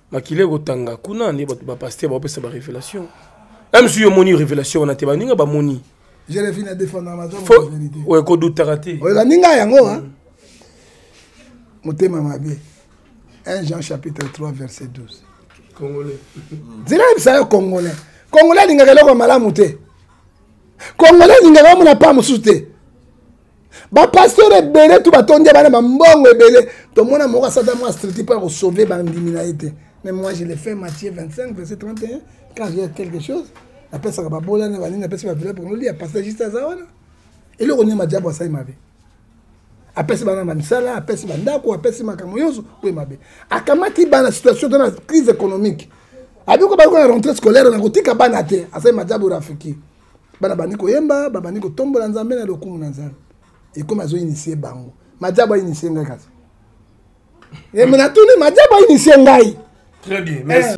makile kotanga kuna ni ba pasteur ba pesa ba révélation même si yo moni révélation on a te ba ninga ba moni je le finis à défendre ma vérité ouais ko douta raté ouais la ninga yango hein motema mabe 1 Jean chapitre 3 verset 12 congolais zela ça congolais congolais ninga keloko malamu te congolais ninga ba mona pa musuté ba pasteur ebele tout batondia bana mbongo ebele to mona moko sata moi street pour sauver ba ndimina. Mais moi, je l'ai fait, Matthieu 25, verset 31. Quand j'ai quelque chose, après ça, après ça, pour nous lire, passer juste à ça. Et là, on est Madia Bossa, il m'avait. Après ça, on a Mansala, après ça, on a après ça, on a m'avait. À Kamati, dans la situation de la crise économique, avec la rentrée scolaire, on a dit que Banate, à ça, Madia Bourafiki. Banabaniko Yemba, Babaniko Tombo, Lanzambe, na Lokum Lanzambe. Et comme ils ont initié Bango, Madia a initié Ngakas. Et maintenant, Madia a initié Ngai. Très bien, merci.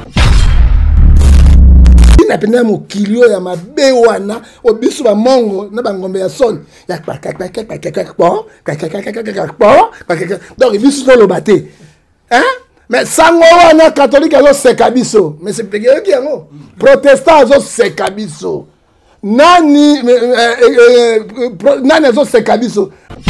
Il a peine mon kilio ya mabe wana obisu ba mongo na bangombe ya son ya donc bisu no lo baté hein mais sango wana catholique azo sekabiso mais c'est pegé qui yango protestant azo sekabiso nani nani azo sekabiso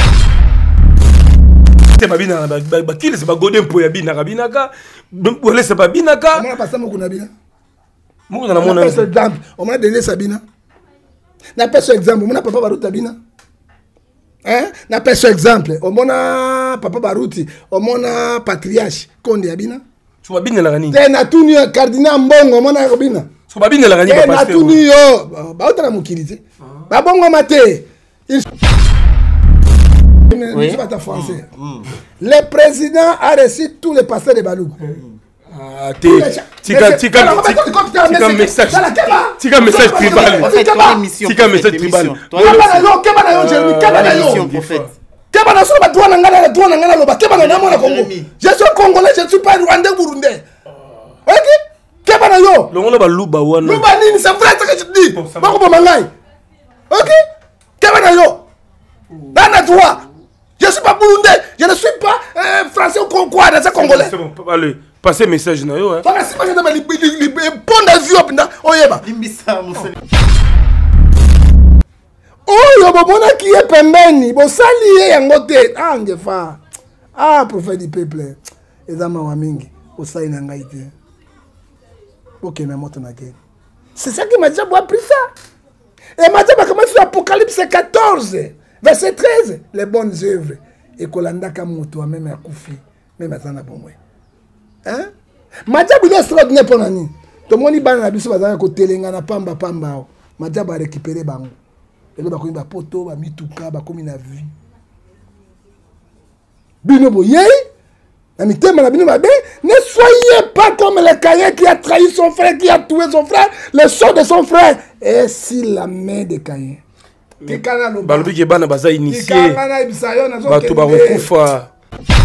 babina ba kile c'est ba godem po ya bina kabinaka bolé c'est pas binaka on a passé mon kunabina mon na mon exemple on m'a donné Sabina na personne exemple mon papa baruta bina hein na personne exemple on mona papa baruti on mona patriarche konde ya bina tu babina la gani te na tuni cardinal mbongo mona robina tu babina la gani papa na tuni yo ba otana mukilité ba bongo mate. Oui. Français. Le président a reçu tous les pasteurs de Balou. Tika message tribal. Tika message tribal. Je suis congolais, je ne suis pas rwandais burundais. Ok? C'est vrai ce que je dis. Ok? Dans la droit. Je ne suis pas burundais, je ne suis pas français ou quoi, dans ce congolais. C'est bon, allez, passez message na yo hein. Si pas que je bon d'avion oyeba. Oh, bobona qui est pembeni, bo sali yango te. Ah ngefa. Ah prophète du peuple. Ezama wa mingi, o sali na ngai te. OK na moto na ke. C'est ça qui m'a dit appris ça. Et m'a dit comment sur Apocalypse 14. Verset 13, les bonnes œuvres. Et Kolanda Kamoto, même à Koufi, même à Zanabomwe. Hein? Madjab est extraordinaire pour Nani. Tout le monde est à Bissou, à côté de Lengana Pamba Pamba. Madjab a récupéré Bango. Et là, il y a un poteau, un mitouka, comme il a vu. Bino Boye, ne soyez pas comme le Caïn qui a trahi son frère, qui a tué son frère, le sang de son frère. Et si la main de Caïn. Balobi ke bana baza initié bato bakokufa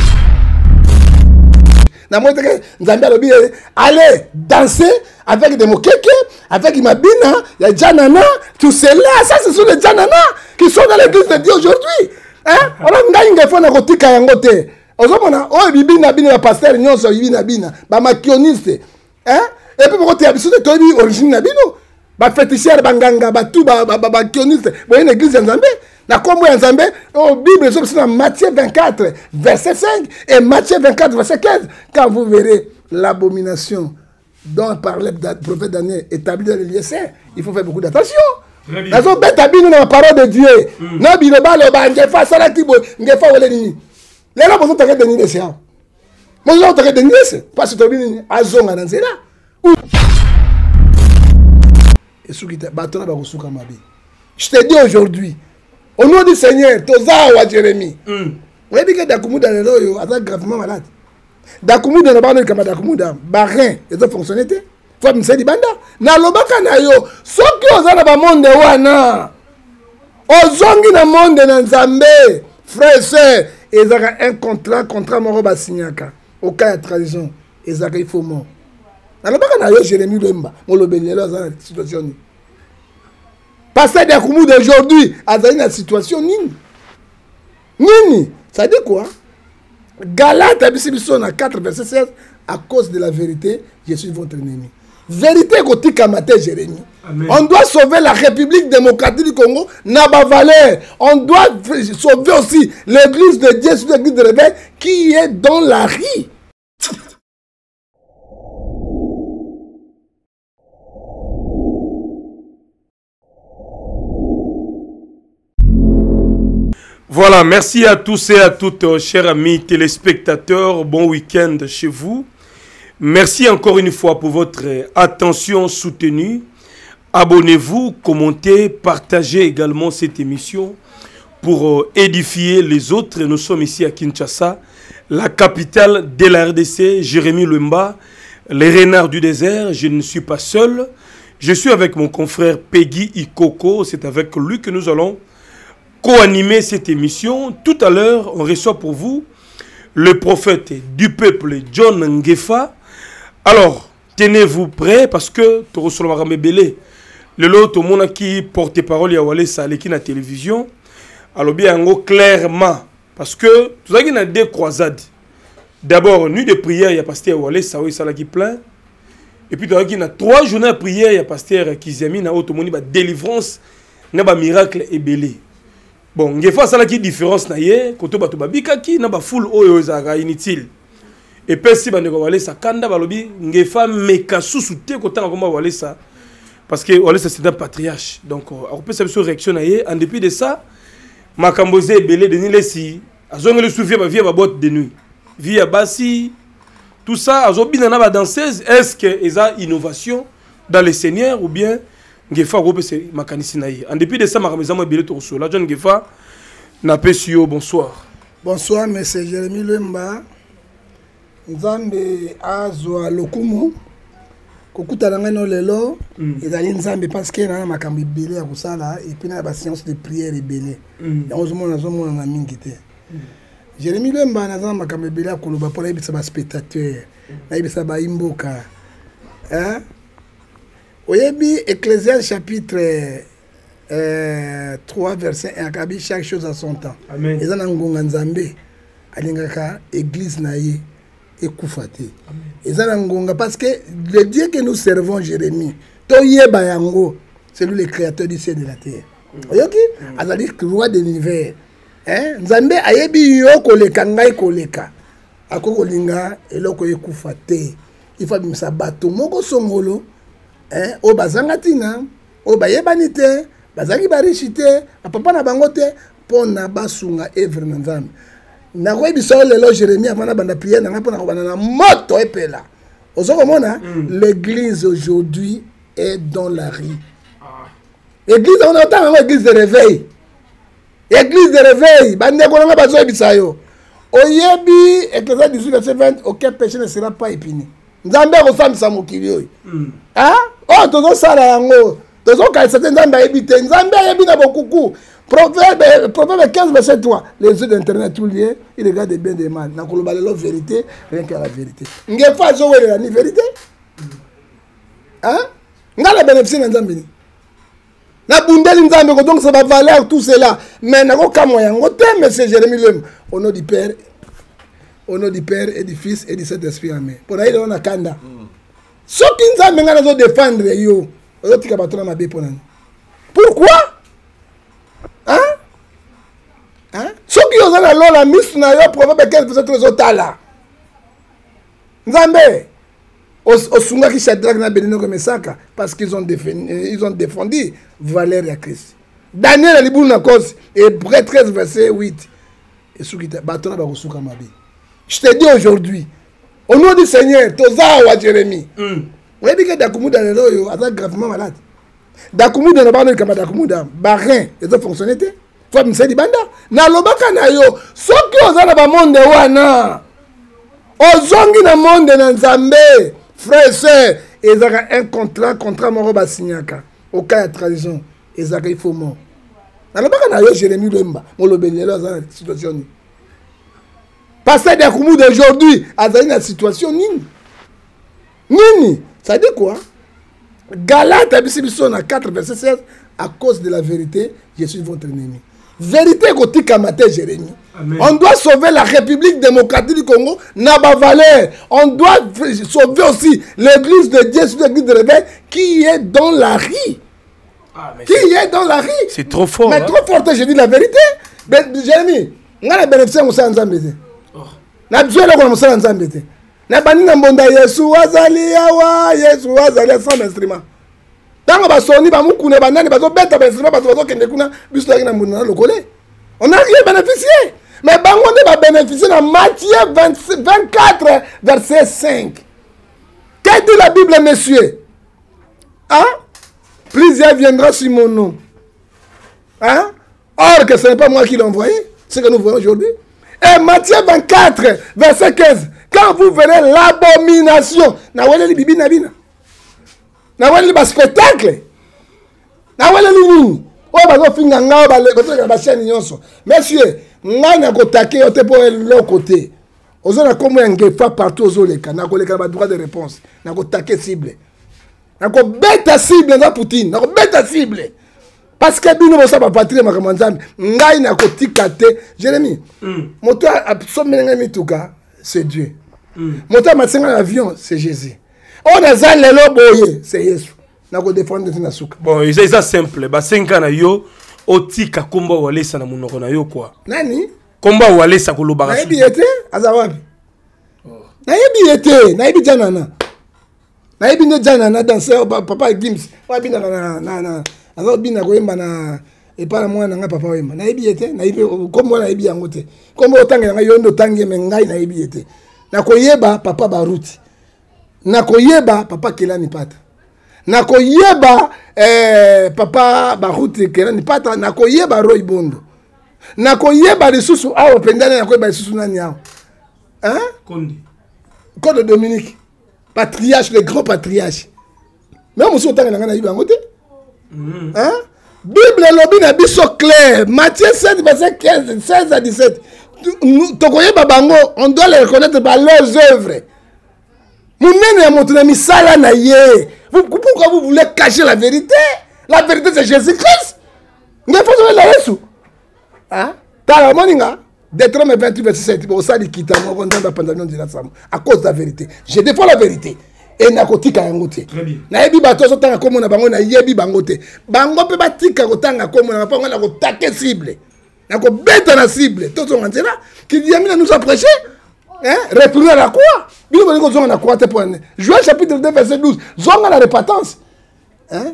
na moi nzambe alobi allez danser avec des mokeke avec mabina ya janana tout cela ça ce sont les janana qui sont dans l'église de Dieu aujourd'hui hein on ngai ngefo na kotika yango te ozomona o bibina bina ya pasteur nyonso bibina bina ba makioniste hein et puis bokote ya biso te toyebi origine na bino ba féticheur banganga ba tout ba kioniste bo une église nzambe na kombo ya nzambe au Bible c'est dans Matthieu 24 verset 5 et Matthieu 24 verset 15 quand vous verrez l'abomination dont parlait le prophète Daniel établi dans les lieux saints, il faut faire beaucoup d'attention. Nazo beta bino na parole de Dieu. Na bino ba lo ba ngefa sala kibo ngefa wele nini. Lelo bozo taka deni de sia. Mozo taka deni de parce que tobini azonga na nzela. Et ce qui bateau ba kosuka mabe. Je te dis aujourd'hui au nom du Seigneur, toza wa Jérémie. Vous avez dit que Dakumuda lelo yo ata gravement malade. Dakumuda na bana kama Dakumuda barin ezo fonctionner te. Faut me dire banda na lobaka na yo soki ozana ba monde wana ozongi na monde na Nzambe frère sœur ezaka un contrat moko ba signaka au cas de trahison ezaka il faut mort na lobaka na yo Jérémie Lemba molobeli lelo azana situation ni passer des coups d'aujourd'hui azali na situation nini ça dit quoi Galate biso na 4 verset 16 à cause de la vérité, je suis votre ennemi. Vérité côté Kamate Jérémie. Amen. On doit sauver la République démocratique du Congo, n'a pas valeur. On doit sauver aussi l'église de Dieu, l'église de réveil qui est dans la rue. Voilà, merci à tous et à toutes, chers amis téléspectateurs. Bon week-end chez vous. Merci encore une fois pour votre attention soutenue. Abonnez-vous, commentez, partagez également cette émission pour édifier les autres. Nous sommes ici à Kinshasa, la capitale de la RDC, Jérémy Lumba, les renards du désert. Je ne suis pas seul. Je suis avec mon confrère Peggy Ikoko. C'est avec lui que nous allons co-animer cette émission. Tout à l'heure, on reçoit pour vous le prophète du peuple, John Ngefa. Alors, tenez-vous prêts parce que tu reçois le Belé. Le lot, tout le monde qui porte parole à Wale Salé qui na télévision. Alors bien clairement parce que tout ça qui a deux croisades. D'abord, nuit de prière, il y a pasteur Wale Salé qui plein. Et puis il y a 3 journées de prière, il y a pasteur Kizami na auto monde délivrance, na ba miracle et belé. Bon, Ngefa ça qui différence na yé, koto bato babika ki na ba full oyo za inutile. Et puis si bandeko Wale sa kanda balobi Ngefa meka susute kotanga koma Wale sa. Parce que Wale c'est un patriarche. Donc on peut savoir sur réaction na yé. En dépit de ça, Makamboze belé de nilesi, azonga le souvier ba via ba boîte de nuit. Via basi tout ça azobina na ba danseuse, est-ce que eza innovation dans les seigneurs ou bien Ngefa groupe c'est makanisi na yé. En dépit de ça makamezamo belé to so. La John Ngefa na pesio bonsoir. Bonsoir monsieur Jérémy Lumba. Nzambe azwa lokumu kokutana ngano lelo ezali nzambe parce que na makambi belé ya kusala et puis na ba séance de prière belé yango zomona na mingi te Jérémy Lumba na makambi belé akoloba pour yebisa ba spectateur na yebisa ba imboka hein oyebi Ecclésiaste chapitre 3 verset 1 akabi chaque chose à son temps. Amen. Eza na ngonga nzambe alingaka église na ye ekufate. Eza na ngonga parce que le Dieu que nous servons Jérémie, toyeba yango, c'est lui le créateur du ciel et de la terre. Oyoki azali roi de l'univers. Hein? Nzambe ayebi yo koleka ngai koleka. Akoko linga eloko ekufate. Il faut bimisa bato moko songolo hein o bazanga tina o bayebani te bazangi barishi te papa na bango te pona basunga evre na nzambe na ko biso lelo Jérémie avant na banda prière na pona ko bana na moto epela ozokomona l'église aujourd'hui est dans la rue. Église on entend église de réveil. Église de réveil bande ko na bazo bisayo oyebi Ecclésiaste 18 verset 20 aucun péché ne sera pas épiné. Nzambe ko samisa mokili oyo hein oh tozo sala yango tozo ka certains nzambe ebité nzambe yebi na bokuku proverbe 15 verset 3 les yeux d'internet tout lié il regarde bien des mal na koloba la vérité rien que la vérité ngefa zo wele la ni vérité hein ngala bénéfice na nzambe ni na bundeli nzambe ko donc ça va valeur tout cela mais na ko kamo yango te monsieur Jérémy Lumba au nom du Père et du Fils et du Saint-Esprit. Amen. Pour aller dans la kanda. Ce qui nous a mené à défendre, yo. Pourquoi? Hein? Hein? Ce qui nous a la mise na yo proverbe 15% les autres là. Nzambe. Osunga ki Shadrach na Abednego comme Mesaka parce qu'ils ont défendu valeur ya Christ. Daniel libou na cause et 13 verset 8. Et ce qui batona ba kosuka mabe. Je te dis aujourd'hui, au nom du Seigneur, Toza wa Jérémie. Vous voyez que Dakumuda est gravement malade. Dakumuda n'a pas de camarade Dakumuda. Barin, ils ont fonctionné. Faut me dire banda. Na lobaka na yo. Ce qui osa na ba monde wana. Ozongi na monde na Nzambe. Frère, sœur, ils ont un contrat moro ba signaka. Au cas de trahison, ils ont il faut mort. Na lobaka na yo Jérémie Lumba. Mo lobelelo za situation. Passer des coups d'aujourd'hui à une situation nini. Nini. Ça dit quoi? Galate à 4 verset 16. À cause de la vérité, je suis votre ennemi. Vérité côté Kamate Jérémie. Amen. On doit sauver la République démocratique du Congo, Naba Valère. On doit sauver aussi l'église de Dieu, l'église de réveil qui est dans la rue. Ah, Qui est dans la rue. C'est trop fort. Mais hein? trop fort, je dis la vérité. Jérémie, on a bénéficié de ça en Zambie. On a besoin de ça en Zambie. On a besoin de Yesu Azali Yawa, Yesu Azali sans instrument. Tant que Sony, Bamoukune, Banani, Bazobeta, instrument, Bazobeta, on n'a rien bénéficié. Mais on va bénéficier dans Matthieu 24, verset 5. Qu'est-ce que dit la Bible, messieurs? Hein? Plusieurs viendront sur mon nom. Hein? Or que ce n'est pas moi qui l'ai envoyé, ce que nous voyons aujourd'hui. Et Matthieu 24, verset 15. Quand vous verrez l'abomination, nawele li bibi nabina. Nawele li spectacle. Nawele li nini. O bazo finga ngao ba le ba chaîne nyonso. Messieurs, ngana ko taquer ote pour l'autre côté. Ozona comme un ngefa partout ozoleka, na ko leka ba droit de réponse. Na ko taquer cible. Na ko beta cible na Poutine, na ko beta cible. Parce que bino bosa ba patrie makamanzambi, ngai na ko tikate. Jérémie. Moto absomenga mituka, c'est Dieu. Moto masenga avion, c'est Jésus. On a za lelo boye, c'est Yesu. Na ko défendre na suka. Bon, c'est simple. Ba 5 ans na yo otika komba walesa na munoko na yo quoi. Nani? Komba walesa ko lobaka. Na yebi ete azawabi. Na yebi ete, na yebi janana. Na yebi ne janana danser papa Gims. Wa bina na azo bina ko yemba na e para mwana nga papa wemba. Na yebi ete, na yebi kombo na yebi yango te. Kombo otanga nga yondo tangi mengai na yebi ete. Na ko yeba papa Baruti. Na ko yeba papa Kelani Pata. Na ko yeba papa Baruti Kelani Pata, na ko yeba Roy Bondo. Na ko yeba lisusu awo pendana na ko yeba lisusu nani awo. Hein? Code Dominique. Patriarche, le grand patriarche. Même si on t'a na yeba ngote. Hein? Bible lobi na biso clair. Matthieu 7 verset 15, 16 à 17. Tokoye babango, on doit les reconnaître par leurs œuvres. Mounene ya moto na misala na ye. Pourquoi vous voulez cacher la vérité? La vérité c'est Jésus-Christ. Nge faut la Yesu. Hein? Tala moninga Deutéronome 28 verset 7. Bon ça dit kita mo ndamba pantalon de la sam à cause de la vérité. Je défends la vérité. Et nakotika yango te. Na yebi bato so tanga komo na bango na yebi bango te. Bango pe batika kotanga komo na bango na kotake cible. Na ko beta na cible. Tout on entend là qui vient nous a prêché. Hein? Retourner à la croix. Joël chapitre 2 verset 12. Zonga la repentance. Hein?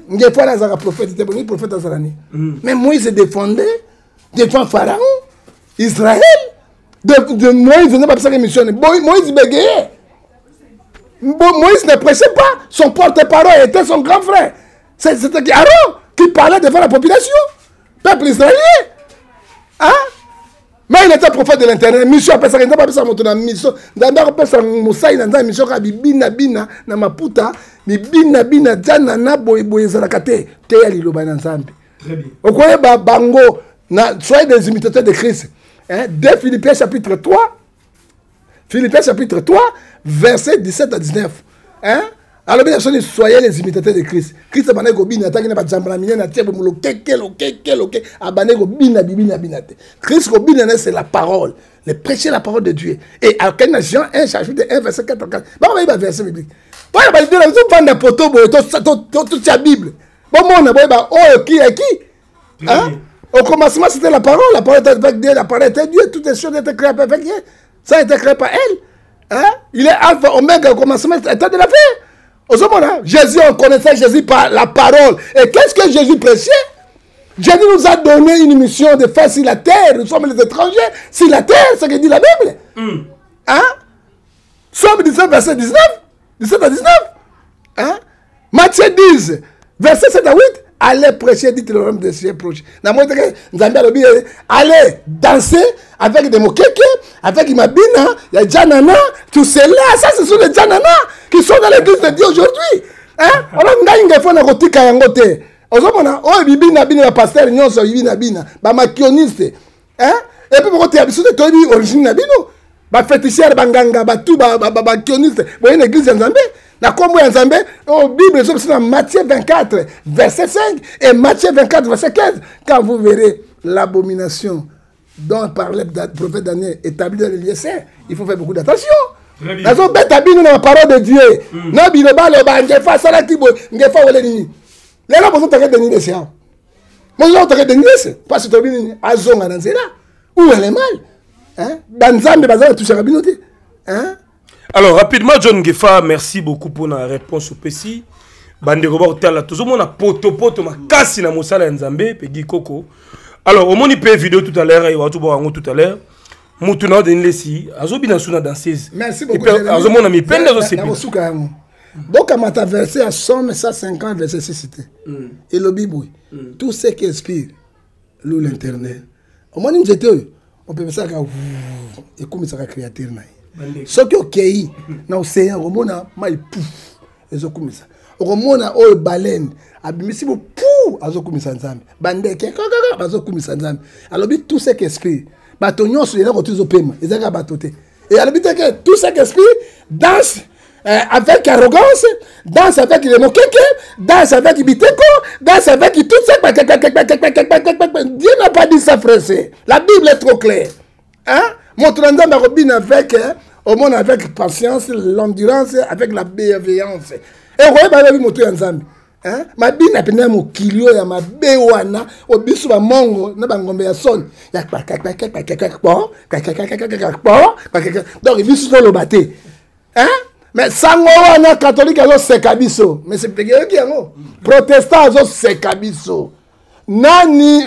Mais Moïse défendait, défend Pharaon, Israël. De Moïse n'est pas ça mission. Moïse bégayait. Moïse ne prêchait pas. Son porte-parole était son grand frère. C'était Aaron qui parlait devant la population. Peuple israélien. Hein? Mais il était prophète de l'intérieur. Mission après ça, il n'a pas pu s'en montrer dans la mission. D'abord, il n'a pas mission qui bina bina na maputa, mi bina bina jana na boy zalakate te ya liloba na nzambe. Très bien. Okoye ba bango na soyez des imitateurs de Christ. Hein? Dès Philippiens chapitre 3. Philippiens chapitre 3 verset 17 à 19. Hein? Alors bien sûr, soyez les imitateurs de Christ. Christ a bané ko bina tangi na ba jambala mine na tiebe mulo kekelo abane ko bina binate. Christ ko bina c'est la parole. Le prêcher la parole de Dieu. Et à Jean 1 chapitre 1 verset 4 4. Ba ba verset biblique. Voilà ba dire vous vendre poto bo toute la Bible. Bon mon ba oh qui est qui? Hein? Au commencement c'était la parole était avec Dieu, la parole était Dieu, toutes les choses étaient créées avec Dieu. Ça a été créé par elle. Hein? Il est alpha oméga au commencement était de la paix. Jésus, on connaissait Jésus par la parole. Et qu'est-ce que Jésus prêchait? Jésus nous a donné une mission de faire sur la terre. Nous sommes les étrangers sur la terre, c'est ce que dit la Bible. Hein? Somme 17, verset 19. 17 à 19. Hein? Matthieu 10, verset 7 à 8. Allez prêcher, dites le royaume des cieux proche. Allez danser avec des mokeke, avec Imabina, il y a Janana, tout cela. Ça, ce sont les Janana qui sont dans l'église de Dieu aujourd'hui. Hein? On a une fois dans le Kayangote. Oh, Bibina, Bina, pasteur, Nyon, Bibina, Bina, Makioniste. Hein? Et puis, on a une origine Nabino. Féticheur, Banganga, Batou, Makioniste. Vous voyez l'église de Nzambé? La combo en Zambé, la Bible est dans Matthieu 24, verset 5 et Matthieu 24, verset 15. Quand vous verrez l'abomination dont parlait le prophète Daniel établi dans le lieu saint, il faut faire beaucoup d'attention. Nazo beta bino na parole de Dieu. Na biloba loba ngefa sala kibo ngefa wele nini. Lelo bozo take de nini sia. Bozo take de nini parce que bini azonga na nzela. Où elle est mal? Hein? Dans Zambie bazala toucher bino te. Hein? Alors rapidement John Ngefa, merci beaucoup pour la réponse au PC. Bande roba hôtel là toujours mon poto makasi na mosala nzambe pegi koko. Alors au moni pe vidéo tout à l'heure et wa tout bo tout à l'heure. Mutuna de Nlesi, azobina suna danseuse. Merci beaucoup. Azomona mi penda zo sepi. Donc à ma verset à Somme 150 verset 6. Et le Bible, tout ce qui inspire loue l'internel. Au moins nous étions, on peut penser que et comme ça créateur na. Ce qui OK na océan romona mai pouf. Ezo comme ça. Romona o baleine abimisi bo pou azokumisa nzambe. Bandeke azokumisa nzambe. Alors tout ce qui inspire bato nyonso yena kotuzo pema ezaka batote et alobite que tout ça qu'esprit danse avec arrogance, danse avec le mokeke, danse avec biteko, danse avec tout ça. Dieu n'a pas dit ça, frère. La Bible est trop claire. Hein? Montrant ma robine avec au monde avec patience, l'endurance, avec la bienveillance. Et vous voyez moto nzambe. Hein? Ma bina pena mo kilio ya mabe wana obisu ba mongo na bangombe ya son ya donc bisu so lo baté hein mais sango wana catholique azo sekabiso mais c'est pege ki yango protestant azo sekabiso nani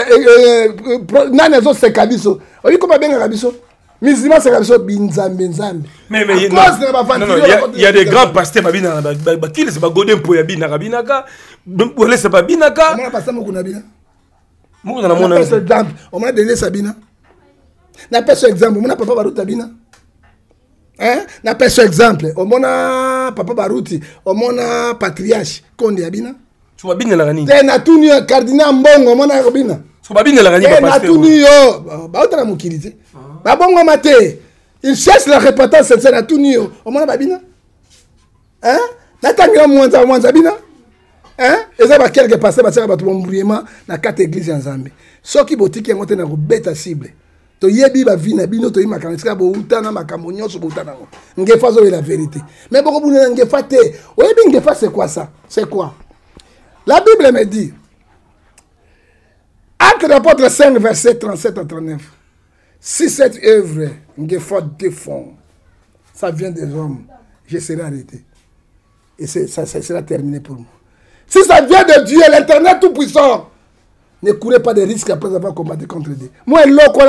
azo sekabiso oyi ko benga kabiso musulman sekabiso binzambe nzambe. Mais non, il y a des grands pasteurs babina qui les ba godem po ya bina kabinaka wala c'est pas binaka on a pasteur mo kuna bina mo na mona exemple on m'a donné Sabina na personne exemple on a papa baruta bina hein na personne exemple on a papa baruti on a patriarche konde ya bina tu vas bina la gani te na tuni cardinal mbongo on a bina tu vas bina la gani papa pasteur na tuni yo ba otana mokilité ba bongo maté. Il cherche la répétence sincère à tout niveau. Au moins, babina. Hein? N'attendez moins babina. Hein? Et ça va quelque passer, parce que va tout bon bruyement dans quatre églises en Zambie. Ce qui boutique est monté dans le bête cible. To yebi ba vina bino to yima kanisa bo utana makamonyo so utana. Ngefa zo la vérité. Mais beaucoup buna ngefa te. Oyebi ngefa c'est quoi ça? C'est quoi? La Bible me dit. Actes d'apôtres 5 verset 37 à 39. Si cette œuvre ngefa défend, ça vient des hommes, je serai arrêté. Et ça sera terminé pour moi. Si ça vient de Dieu, l'Éternel Tout-Puissant, ne courez pas de risques après avoir combattu contre Dieu. Moi, l'oko,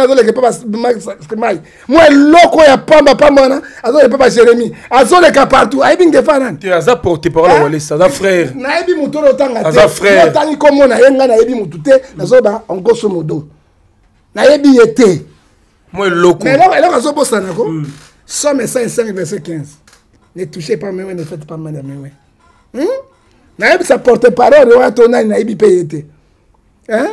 moi, l'oko, ya pamba, pamba, azo le papa Jérémie, azo le cas partout, aïe bin ngefa nan. Tu as porté parole à l'État, ça frère. Naïbi moutono tanga. Aza frère. Tangi comme on a yenga naïbi moutouté, nazo ba en grosso modo. Naïbi yete. Moi, l'oko. Mais là, elle a raison pour ça, d'accord? Somme 5, verset 15. Ne touchez pas mes mains, ne faites pas mal à mes mains. Naïbi, ça porte parole, naïbi payé. Hein?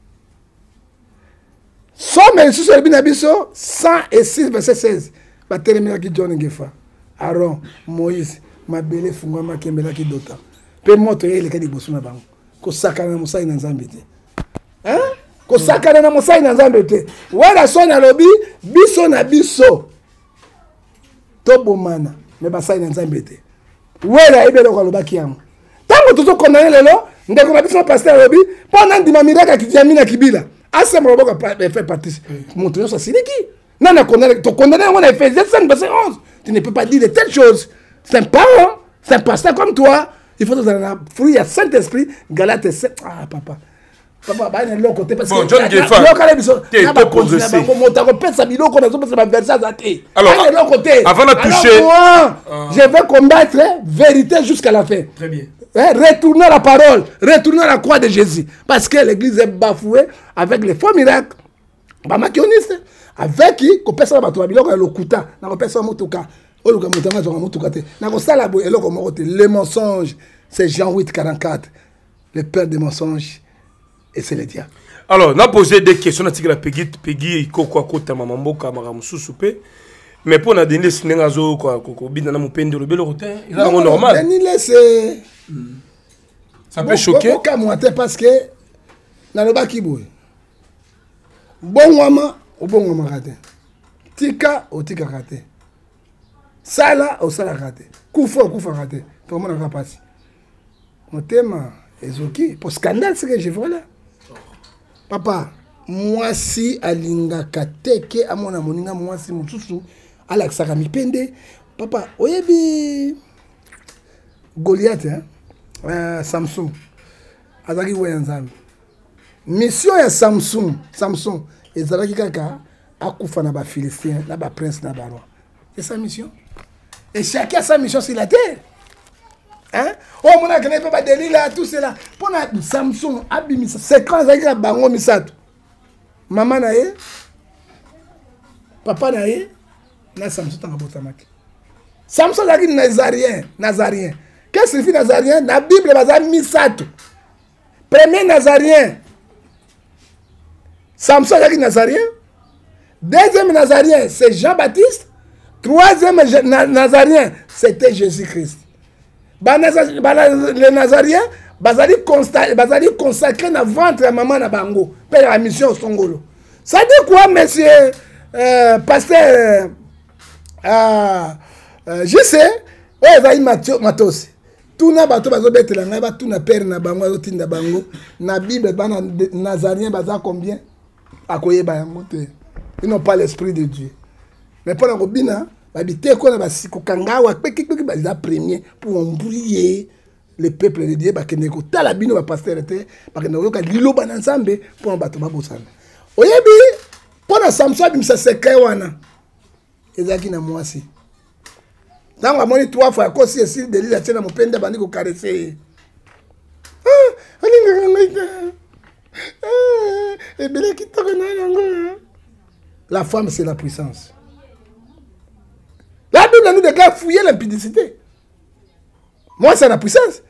Somme sur le binabiso 106, verset 16. Va terminer qui John Ngefa. Aaron, Moïse, Mabele, Fungama, Kembela, qui dota. Pe moto ye le kadi bosuna bango. Ko sakana musai na nzambe te. Hein? Ko sakana na musai na nzambe te. Wala sona lobi biso na biso. Tobo mana me basai na nzambe te. Wala ebelo ko lobaki yango. Tango tuzo condamner lelo, ndeko na biso pasteur lobi, pendant ndima miraka kijamina kibila. Asa mroboka fait partie. Montre ça siliki. Non, non, ton condamné, on a fait 5 verset 11. Tu ne peux pas dire de telles choses. C'est un parent, c'est un pasteur comme toi. Il faut que un fruit à Saint-Esprit. Galates 7. Ah, papa. Papa, bah, il y a l'autre côté. Bon, John Ngefa, tu es peu progressé. Alors, avant de toucher. Je vais combattre vérité jusqu'à la fin. Très bien. Retourner la parole, retourner la croix de Jésus. Parce que l'église est bafouée avec les faux miracles. Avec qui, qu'on peut savoir, le mensonge, c'est Jean 8, 44. Le père des mensonges, et c'est le diable. Alors, on a posé des questions à la Peggy, Koko, Kota, Mamamboka, Maramususupe. Mais pour nous donner des signes, c'est normal. Ça peut choquer. Parce que, dans le bas qui bouille, bon wama au bon wama raté tika au tika raté sala au sala raté kufa raté tout le monde a passé mon thème ezoki pour scandale c'est que je vois là papa moi si alingaka teke amona moninga moi si mutusu alaksaka mipende papa oyebi Goliath hein Samson azaki weya nzambe mission ya Samson ezalaki kaka akufa na ba Philistins na ba prince na ba roi c'est sa mission et chacun a sa mission sur la terre hein oh mon a connaît pas Delila tout cela pour Samson abimisa c'est quand azaki ka bango misato maman na ye papa na ye na Samson tanga botamaki Samson azaki nazarien qu'est-ce que signifie nazarien na Bible baza misato premier nazarien Samson azaki nazarien deuxième nazarien c'est Jean-Baptiste troisième nazarien c'était Jésus-Christ les nazariens bazali consacré na ventre ya maman na bango pe la mission songolo ça dit quoi monsieur pasteur je sais ezali matosi tuna bato bazobetela ngai batuna père na bango azotinda bango na Bible bana nazarien baza combien akoyeba yango te ils n'ont pas l'esprit de Dieu mais pour la robina babité ko na basiko kangawa pekiki baza premier pour embrouiller le peuple de Dieu bakende ko tala bino ba pasteur te bakende ko ka liloba na nzambe pour bato babosana oyebi pour na Samson bimsa secret wana ezaki na mwasi dans amoni 3 fois kosi esi Delila tena mopenda bandi ko caresser alinga ngaita ebele kitoko na yango la femme c'est la puissance. La Bible nous déclare fouiller l'impudicité. Moi c'est la puissance.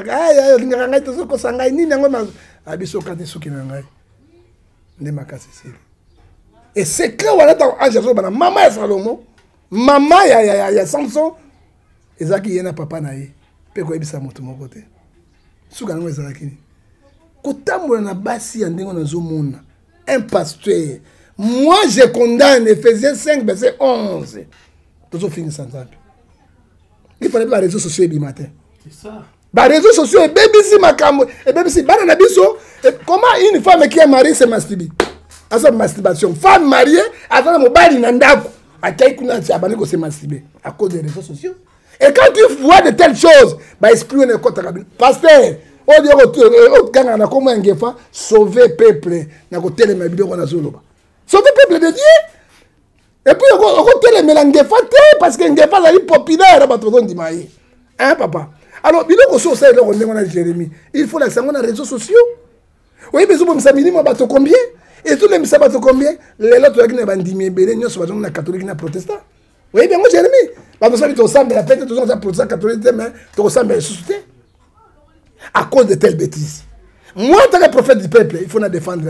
Et c'est que voilà dans Ajazo bana maman ya Salomon, maman ya Samson, ezaki yena papa na ye. Pe ko ebisa moto moko te. Suka ngo ezalaki ni. Kotambola na basi ya ndengo na zomona. Un pasteur. Moi je condamne Ephésiens 5 verset 11. Tous finir sans ça. Il fallait pas les réseaux sociaux du matin. C'est ça. Les réseaux sociaux et BBC makambo et BBC banana biso. Comment une femme qui est mariée se masturbe? À sa masturbation, femme mariée avant mon bali nandako. À qui kuna ti abane ko se masturber à cause des réseaux sociaux. Et quand tu vois de telles choses, bah esprit ne compte pas. Pasteur, on dit au ganga na comment ngefa sauver peuple na ko tele mabido ko na zoloba. Sauver peuple de Dieu. Et puis, on peut les mélanger parce que Ngefa est populaire. Hein, papa? Alors, il faut que Jérémie. Il faut que les réseaux sociaux. Oui, mais vous savez combien? Et tous les savent combien? Les autres qui sont dimés, les sont catholiques et protestants. Oui, bien, moi, Jérémie. Parce que tu ressembles à la fête, tu ressembles à la protestant catholique, mais tu ressembles à la société. À cause de telles bêtises. Moi, en tant que prophète du peuple, il faut la défendre.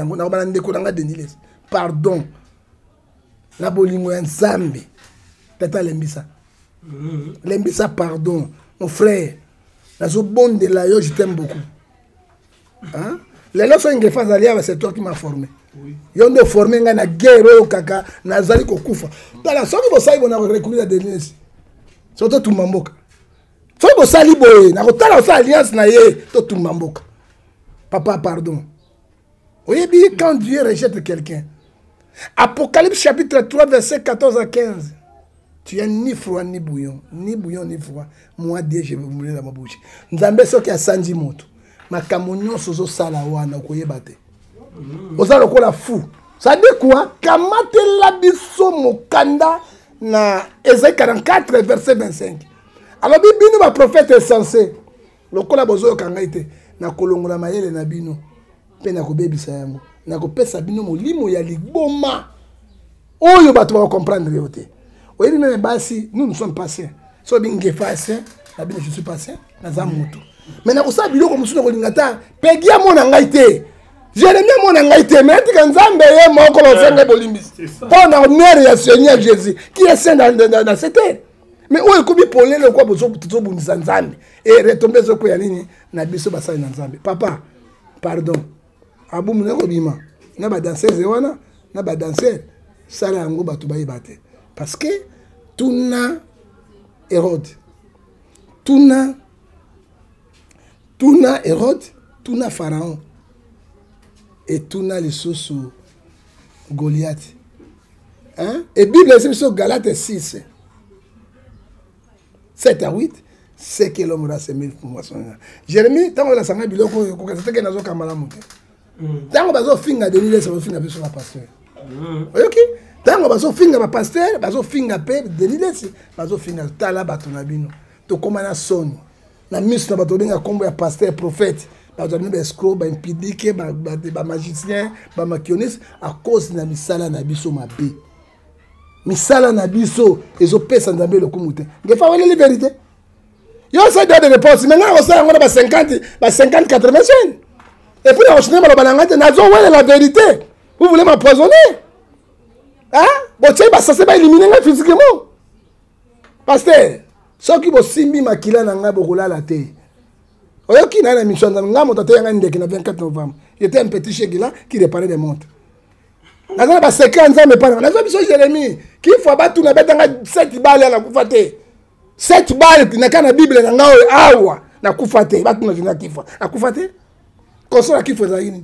Pardon. La bolingo ya nzambe tata lembisa lembisa pardon mon frère nazo bonde la yo je t'aime beaucoup hein les leçons ngefa zalia c'est toi qui m'a formé oui yo ndo formé nga na guerre o kaka nazali kokufa tala soki bo sai bona recourir de Denise surtout tout mamboka soki bo sali boye na ko tala sa alliance na ye to tout mamboka papa pardon oyebi quand Dieu rejette quelqu'un. Apocalypse chapitre 3 verset 14 à 15. Tu es ni froid ni bouillon, ni bouillon ni froid. Moi Dieu je vais vous mourir dans ma bouche. Nzambe soki asanji moto. Makambo nyonso zo sala wana koyeba te. Ozalo ko la fou. Ça dit quoi? Kamate la biso mokanda na Ésaïe 44 verset 25. Alors bino ba prophète est censé. Lokola bozo kangaite na kolongola mayele na bino. Pe na kobebisa yango. Na kopesa bino molimo ya liboma oyo bato va comprendre yote oyebi même basi nous sommes patients so binge patient na bino je suis patient na za mutu mais na kosa biloko musuno kolingata pegia mona ngai te Jérémie mona ngai te mais tika nzambe ye moko losenga bolimbisi pour honneur ya Seigneur Jésus qui est saint dans cette terre mais oyo kobi polele kwa bozo bundisa nzambe et retomber zo ko ya nini na biso basali na nzambe papa pardon abu muneko bima na ba danseuse wana na ba danser sala yango bato bayeba te parce que tuna Hérode tuna Hérode tuna Pharaon et tuna lisusu Goliath hein? Et Bible c'est sur Galates 6 7 à 8 c'est que l'homme a semé pour moi son Jérémie tant la sanga biloko ko kata ke nazo kamala monte tant bazo finga de l'île ça va finga sur la pasteur OK tant bazo finga ba pasteur bazo finga pe de l'île bazo finga tala bato na bino to komana son na miss na bato benga kombo ya pasteur prophète bato na ba escroc ba impidique ba magicien ba maquilloniste à cause na misala na biso mabe misala na biso ezopesa nzambe lokumute ngefa wele la vérité yo ça donne des réponses maintenant on sait on a 50 80 chaînes et puis on cinéma balangate nazo wele la vérité vous voulez m'empoisonner hein bon tiens ça c'est pas éliminer physiquement pasteur ce qui vous simbi makila na nga bokola la te oyoki na mission nga moto te nga ndeki na 24 novembre il était un petit chégila qui réparait des montres nazana ba 50 ans mais pas nazo biso Jérémie qui faut battu na betanga 7 balles na kufate 7 balles na kana Bible na ngao awa na kufate batu na jina kifa na kufate konsola kifa za yini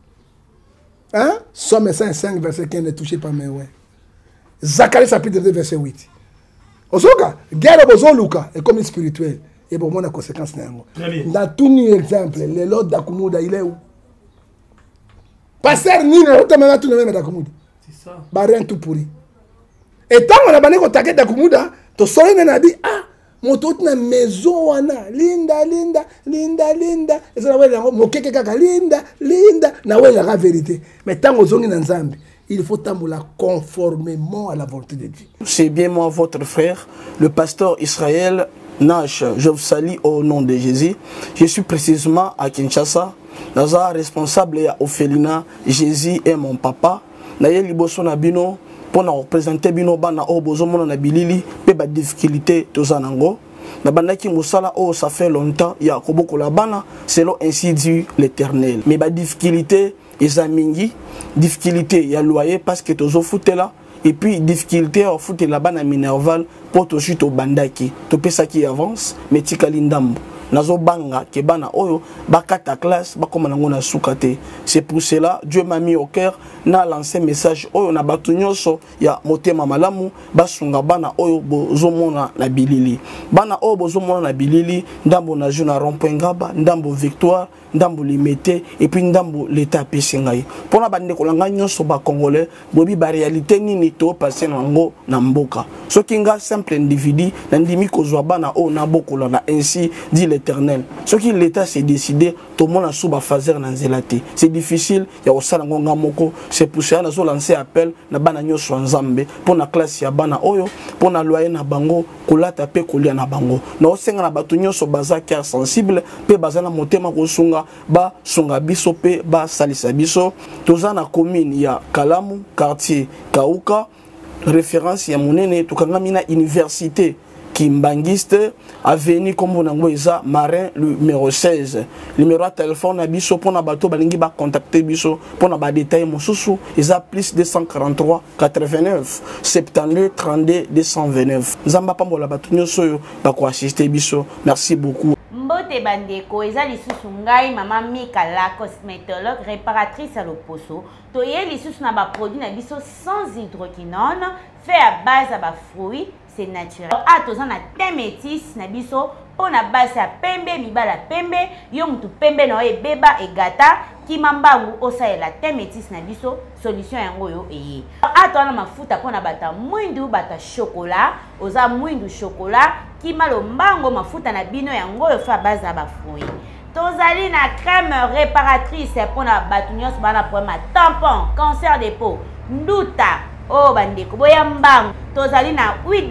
hein Somme 5 verset 15 ne touchez pas mes ouais Zacharie chapitre 2 verset 8 osoka guerre bozo luka est comme spirituel et bon mon conséquence na yango dans tout exemple le lord d'Akumuda il est où passer ni na otamana tout na d'Akumuda c'est ça ba rien tout pourri et tant on a bané ko taquet d'Akumuda to solo na dit ah moto na maison wana linda et ça va yango mokeke kaka linda na wela la vérité mais tant ozongi na nzambe il faut tamboula conformément à la volonté de Dieu. C'est bien moi votre frère le pasteur Israël Nash, je vous salue au nom de Jésus. Je suis précisément à Kinshasa. Naza responsable ya Ophelina, Jésus est mon papa. Naye liboso na bino pour représenter bino bana o bozo mona na bilili pe ba difficulté tozanango. Na bandaki musala oh ça fait longtemps ya koboko la bana selon ainsi dit l'Éternel. Mais ba difficulté ezamingi, difficulté ya loyer parce que tozo foutela. Et puis, difficulté à foutre la banane minerval pour tout suite au bandaki. Tout ça qui avance, mais tikalindambo. Nazo banga, kebana oyo, bakata classe, bakomanangona soukate. C'est pour cela, Dieu m'a mis au cœur, na lancé message oyo, na batunyoso, ya motema malamu, basunga bana oyo, bozomona na bilili. Bana oyo, bozomona na bilili, ndambo na juna rompengaba, ndambo victoire, ndambo limité, et puis ndambo l'état pesingaï. Pour na bande kolanga nyonso ba congolais, bobi ba réalité nini to passé nango na mboka. Ce qui nga simple individu, nandimi kozwa bana o na bokola na ainsi dit l'Éternel. Ce qui l'état s'est décidé, tout le monde a sous ba fazer na nzelate. C'est difficile, ya osala ngonga moko, c'est pour ça nazo lancer appel na bana nyonso nzambe pour na classe ya bana oyo, pour na loyer na bango, kolata pe kolia na bango. Na osenga na batu nyonso baza cœur sensible, pe bazana motema kosunga ba sunga biso pe ba salisa biso. Toza na commune ya Kalamu, quartier Kauka, référence ya monene tukangami na université Kimbangiste, avenue comme on a Marin numéro 16. Numéro de téléphone à biso pour na bateau balingi ba contacter biso pour na ba détail mosusu isa plus 243 89 72 32 229. Zamba pambola bato nyoso ba ko assister biso. Merci beaucoup. Mbote bandeko eza lisusu ngai mama Mika la cosmétologue réparatrice à l'Oposo. Toye lisusu na ba produit na biso sans hydroquinone fait à base à ba fruits. C'est naturel. Ah, tozan na thé métis na biso pour na base ya pembe mibala pembe yo mutu pembe na e beba e gata kimambangu osa la thé métis na biso solution yango yo eye. Ah, tozan na mafuta pour na bata mwindu bata chocolat oza mwindu chocolat kimalo mbango mafuta na bino yango yo fa base ya ba fruits. Tozali na crème réparatrice pour na batu nyos bana problème tampon, cancer des peaux, nduta. Oh bandeko boya mbango tozali na huile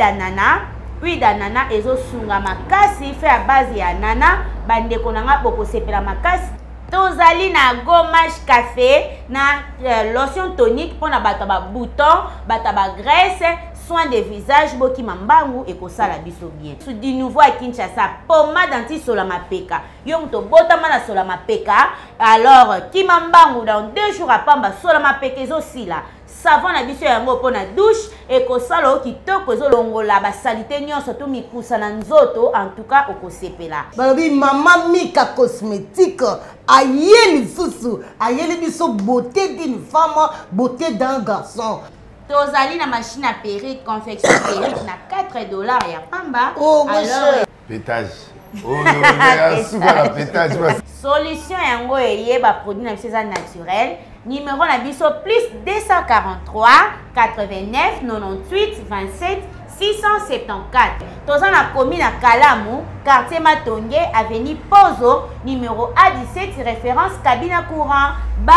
d'ananas ezo sunga makasi fait à base ya nana bandeko nanga boko sepela makasi tozali na gommage café na lotion tonique pour na bata ba bouton bata ba graisse soin de visage boki mambangu et kosala biso bien sous du nouveau à Kinshasa pommade anti solama peka yo mto botama na solama peka alors kimambangu dans 2 jours à pamba solama peka ezo sila savon na biso yango po na douche ekosala kitoko ezolongola basalite nyonso to mikusa na nzoto en tout cas okosepela balobi mama Mika cosmétique ayeli susu ayeli biso beauté d'une femme beauté d'un garçon tozali na machine à perruque confection perruque na $4 ya pamba oh alors pétage pétage solution yango eyeba produit na biso eza naturel numéro na biso plus 243 89 98 27 674 toza na commune na Kalamu quartier Matonge avenue Pozo numéro A17 référence cabine courant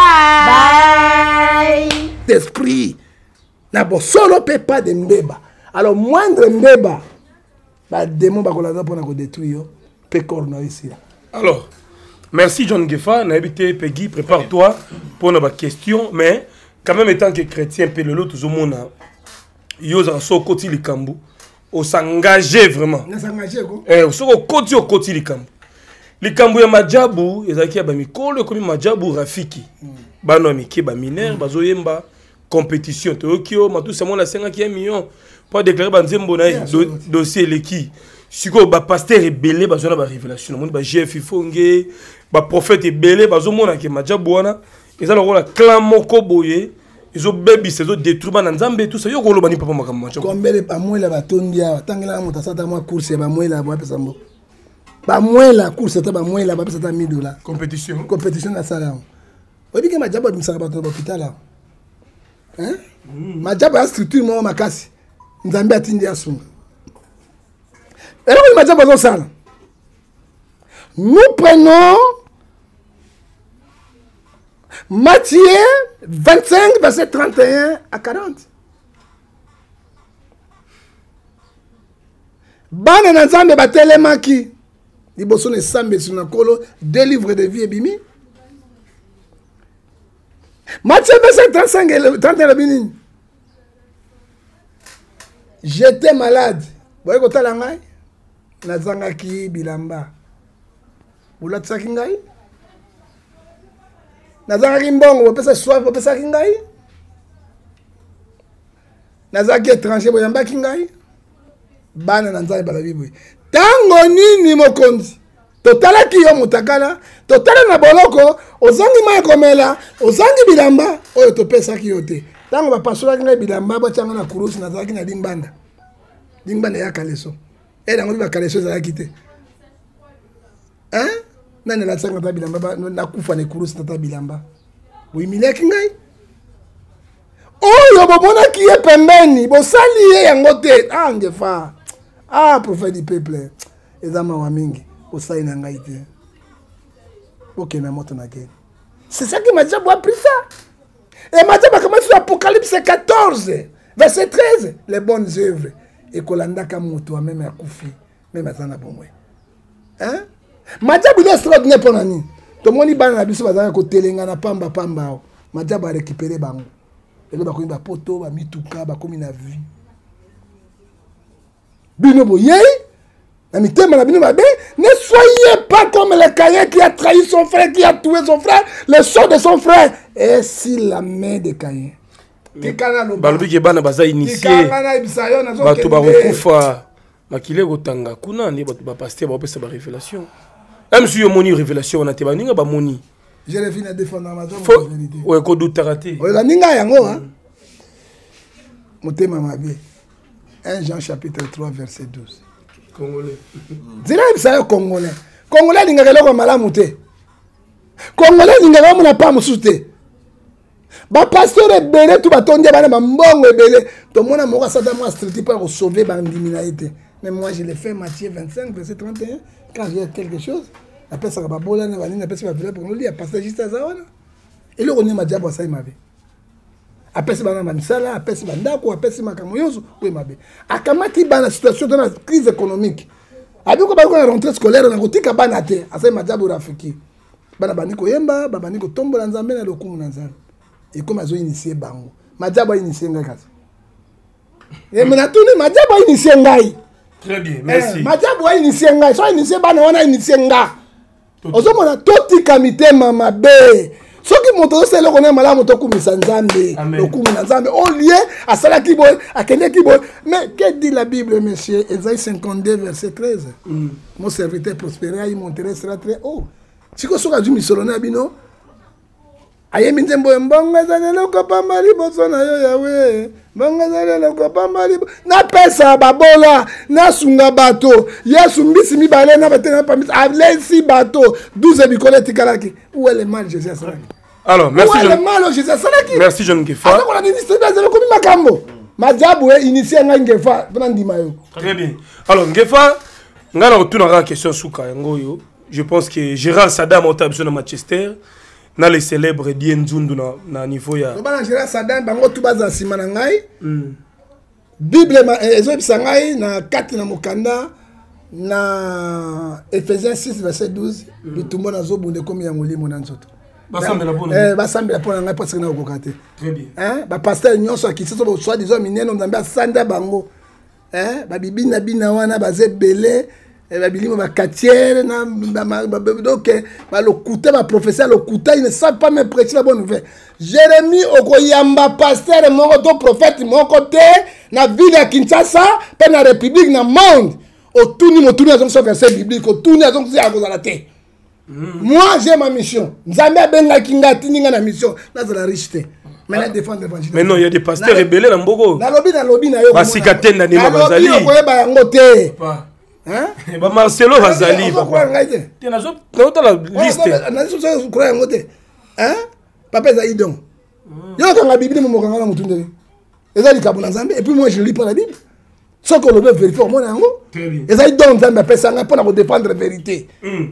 bye d'esprit na bosolo pe pas de mbeba alors moindre mbeba ba démon ba kolanda pour na ko détruire pe corps na ici. Alors merci John Gefa, n'habité Peggy, prépare-toi pour nos questions, mais quand même étant que chrétien, Pelolo, tout le monde, ils ont so côté le Kambu, on s'engager vraiment. On s'engager quoi? On so côté le Kambu. Le Kambu ya majabu, ils ont qui ba mikolo comme majabu rafiki. Bano amiki ba mineur, bazo yemba compétition. Tokyo, ma tout ça mon la 5 millions pour déclarer banzembo na dossier leki. Siko ba pasteur rebelle bazona ba révélation monde ba GF Fonge ba prophète rebelle bazomona ke majabu wana ezala ko la clan moko boye ezo baby sezo détruire na nzambe tout ça yo ko loba ni papa makambo majabu kombele ba mwela batondia tangela moto sata mwa course ba mwela ba pesa mbo ba mwela course ta ba mwela ba pesa ta $1000 compétition na sala obi ke majabu misaka ba hôpital là hein majabu a structure mo makasi nzambe atindi asunga. Nous prenons Matthieu 25, verset 31 à 40. Bana na nzambe batelemaki liboso na sambe sur nakolo 2 livres de vie ebimi. Matthieu 25, 35 et 31 bini. J'étais malade. Boye ko tala ngai. Nazangaki bilamba ulatsaki ngai nazangaki mbongo bopesa soif bopesaki ngai nazaki étranger boyambaki ngai bana na nzambe balobi boye tango nini mokonzi totalaki yo mutakala totala na boloko ozangi mai komela ozangi bilamba oyo topesaki yo te tango bapasolaki ngai bilamba batianga na kurusi nazalaki na dingbanda ya kaleso et on va caler choses à la quitter. Hein? Non, la tsanga ta bilamba na kufa ne kurus ta bilamba. Oui, mileki ngai. Oh, yo bobona ki e pembeni, bo sali ye yango te. Ah, ngefa. Ah, prophète du peuple. Ezama wa mingi, bo sali na ngai te. OK na moto na ke. C'est ça que Majabu a pris ça. Et Majabu a commencé l'Apocalypse 14, verset 13, les bonnes œuvres. Et Kolanda Kamoto, même à Koufi, même à Zanabomwe. Hein? Majabu est extraordinaire pour Nani. Tout le monde est dans la bise, à côté de la Pamba Pamba. Majabu a récupéré Bango. Et là, il y a un poteau, il y a un mitouka, il y a comme une vie. Binobo Yé, ne soyez pas comme le Caïn qui a trahi son frère, qui a tué son frère, le sort de son frère. Et si la main de Caïn. balobi ke bana baza initié bato bakokufa makile kotanga kuna nde bato bapaster bapesa ba révélation même si yo moni révélation wana te baninga bamoni je refine à défendre ma vérité ouais ko douta te oyo ninga yango hein motema mabe 1 Jean chapitre 3 verset 12 congolais zira bisayo congolais ninga keloko malamu te congolais ninga mona pa musuté. Ba pasteur ebele tout batondia bana mbongo ebele to mona moko sata moi street pour sauver bandiminaité mais moi je l'ai fait Matthieu 25 verset 31 quand j'ai quelque chose après ça ba bola na bani na pesa ba pour nous lire pasteur juste ça wana et le on est Majabu ça mabe après ça bana manisala après ça bandako après ça makamoyoso oui mabe akamati bana situation dans la crise économique abiko ba ko rentrée scolaire na kotika bana te asa Majabu rafiki bana bani ko yemba bani ko tombola nzambe na lokumu na nzambe. Et comme ils ont initié Bango, Majabu a initié Ngai. Et maintenant, Majabu a initié Ngai. Très bien, merci. Majabu a initié Ngai. Soit initié Bana, on a initié Ngai. Ozomona toti kamite mama be. Soki moto c'est le connaît malamu to kumisa nzambe le kumina nzambe au lieu à sala ki boy à kende ki boy mais que dit la Bible monsieur Ésaïe 52 verset 13 mon serviteur prospérera il monterait sera très haut siko soka du misolona bino aye minzembo mbonga zalelo ko pambali bosona yo yawe mbonga zalelo ko pambali na pesa babola na sunga bato yesu mbisi mibale na batena pamisi alesi bato 12 bikole tikalaki où est le mal Jésus salaki alors merci où est le mal Jésus salaki merci John Ngefa alors on a dit c'est pas zelo komi makambo majabu initié nga Ngefa bana ndima yo très bien alors Ngefa ngana retourner question suka yango yo je pense que Gérard Saddam otabso na Manchester na les célèbres Dienzundu na niveau ya bana Gérard Saddam bango tout baza sima na ngai Bible ezo bisangai na 4 na mokanda na Ephésiens 6 verset 12 bitumbo na zo bunde komi ya molimo na nzoto basambela pona basambela pona ngai parce que na okokate très bien ba pasteur nyonso akiso bo soit disons mineno nzambe asanda bango ba bibina bina wana bazebele babilimo ba katiere na donc ba lokuta ba professeur lokuta il ne savent pas même prêcher la bonne nouvelle Jérémie okoyamba pasteur moko to prophète moko te na ville ya Kinshasa pe na république na monde otuni motuni azong so verset biblique otuni azong si akozala te moi j'ai ma mission nzambe abengaki ngati ninga na mission nazala riche te mais défendre l'évangile mais non il y a des pasteurs rebelles na mboko na lobi na yo basika te na ndima bazali na lobi ba yango te hein ba Marcelo bazali papa te na zo la liste na zo so croire yango te hein papa za idon yo kanga bible mo kanga na mutundeli ezali kabona nzambe et puis moi je lis pas la Bible ce que le veut vérifier au monde yango ezali don nzambe pesa nga pour défendre la vérité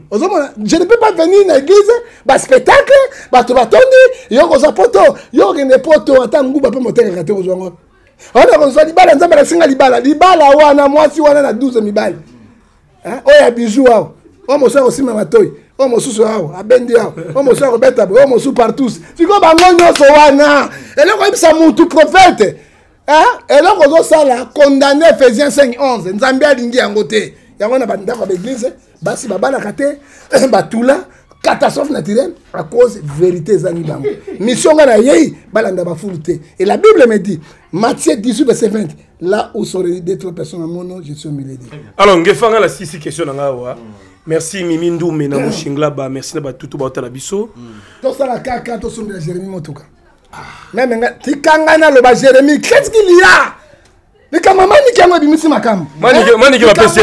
je ne peux pas venir na église ba spectacle ba to batondi yo ko zapoto yo kende poto atangu ba pe moteka kate ko zongo ona ko zali bala nzambe la singa libala wana mwasi wana na 12 mibali hein oya bijou awo o mo so osima matoi o mo susu awo abendi awo o mo so beta o mo su partout siko bango nyoso wana eloko ibisa mutu prophète hein eloko zo sala condamné Ephésiens 5:11 nzambe alingi yango te yango na bandako ba église basi babana kate batula catastrophe naturelle à cause vérité zangi bango mission ngana yei balanda ba fulute et la Bible me dit Matthieu 18 verset 20 là où sont d'autres personnes à mon nom je suis au milieu d'eux. Alors ngefanga la sisi question nga wa merci Mimi Ndoumé na Moshingla ba merci na ba tutu ba otala biso to sala kaka to sombela Jérémie motuka même nga tikanga na lo ba Jérémie qu'est-ce qu'il y a mais quand maman ni kango bimisi makam mani ki ba pesi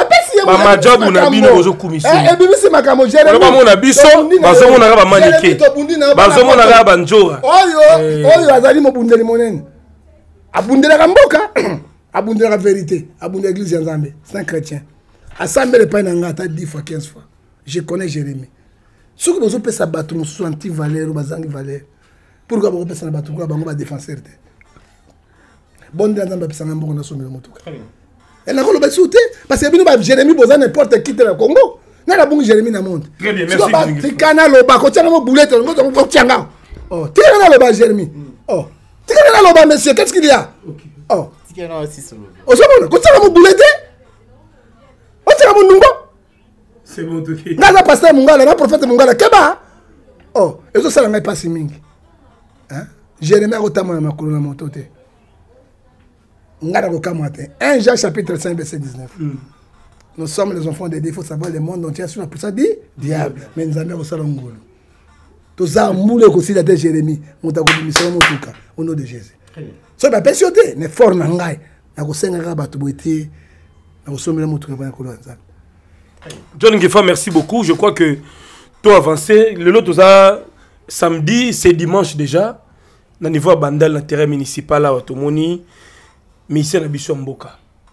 ba job na bino bozo kumisi bimisi makam Jérémie ba mona biso bazo mona ba manike bazo mona ba njora oyo azali mo bundeli monene abundela ka mboka abundela ka vérité abundela l'église ya Nzambe c'est un chrétien assemblée pas na ngata 10 fois 15 fois je connais Jérémie ce que bozo pesa batu musu anti valeur bazangi valeur pourquoi bozo pesa na batu kwa bango ba défenseur te bonne dans Nzambe pesa ngamboko na somela motuka et na kolo ba souté parce que bino ba Jérémie boza n'importe qui te na Congo na la bonne Jérémie na monde très bien merci tikana lo ba ko tianga mo boulette ngo ko tianga oh tikana lo ba Jérémie oh tikana lo ba monsieur qu'est-ce qu'il y a oh tikana aussi solo ozomona ko tianga mo boulette o tianga mo ndungo c'est bon tout qui ngaza pasteur mungala na prophète mungala keba oh ezo sala ngai pasi mingi hein Jérémie akotama na makolo na moto te ngara ko kamate 1 Jean chapitre 5 verset 19 nous sommes les enfants de Dieu il faut savoir le monde entier sur la puissance du diable mais nzambe ko sala ngolo toza mbule ko sila de Jérémie mutako bimiselo motuka au nom de Jésus so ba pesiote ne fort na ngai na ko senga ka batu boiti na ko somela motuka ba ko nzambe. John Ngefa, merci beaucoup. Je crois que tout avancé. Le lot samedi, c'est dimanche déjà. Au niveau bandal, le terrain municipal à Otomoni, mais ici à Mboka.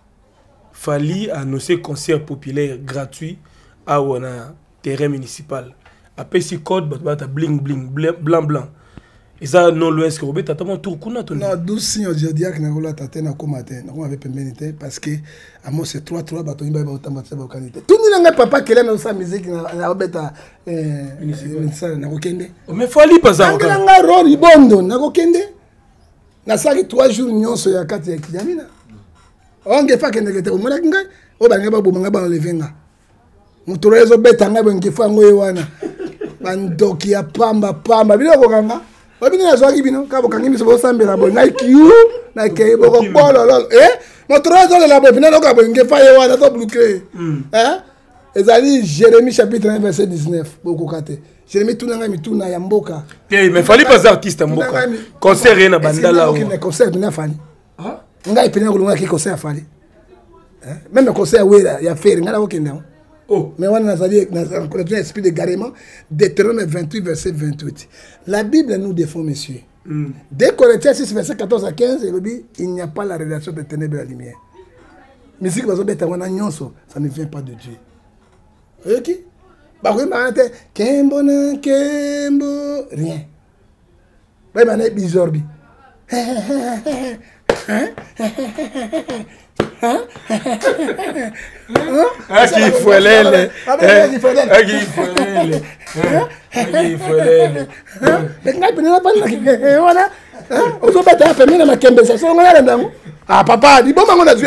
Fali a annoncé concert populaire gratuit à terrain municipal. Après ce code, bling bling blanc blanc. Et ça non loin ce que Robert t'as mon tour kuna ton. Non, 12 signes je dis que na rola tata na ko matin. On avait pénalité parce que à moi c'est 3 bateaux ba otamba ba qualité. Tout ni nga papa kele na sa musique na Robert municipal na ko kende. Mais Fali pas ça. Nga rôle ibondo na ko kende. Na saki 3 jours nyonso ya kati ya kijamina. Onge fa kende kete omona kinga o ba ngaba bomanga ba levenga. Muturezo beta ngaba ngifa ngoye wana. bandoki ya pamba pamba bino kokanga babini nazwaki bino ka bokangi biso bosambela boye ngai kiu na kei bokobolololo notre zone la boye pina loka boye ngefa ye wana to bloqué ezali Jérémie chapitre 1 verset 19 bokoka te Jérémie tunanga mituna ya mboka mais fallait pas artiste mboka concert na bandala o concert na fali ngai pina kolonga ki concert fali même concert wera ya faire ngala okenda mais on a un esprit de garement. Deutéronome 28, verset 28. La Bible nous défend, messieurs. Dès Corinthiens 6, verset 14 à 15, il n'y a pas la relation de ténèbres et la lumière. Mais si vous avez ça ne vient pas de Dieu. Ok? Kembo, rien. Vous bizorbi. Aqui foi lele. Aqui foi lele. Papa, dis bon,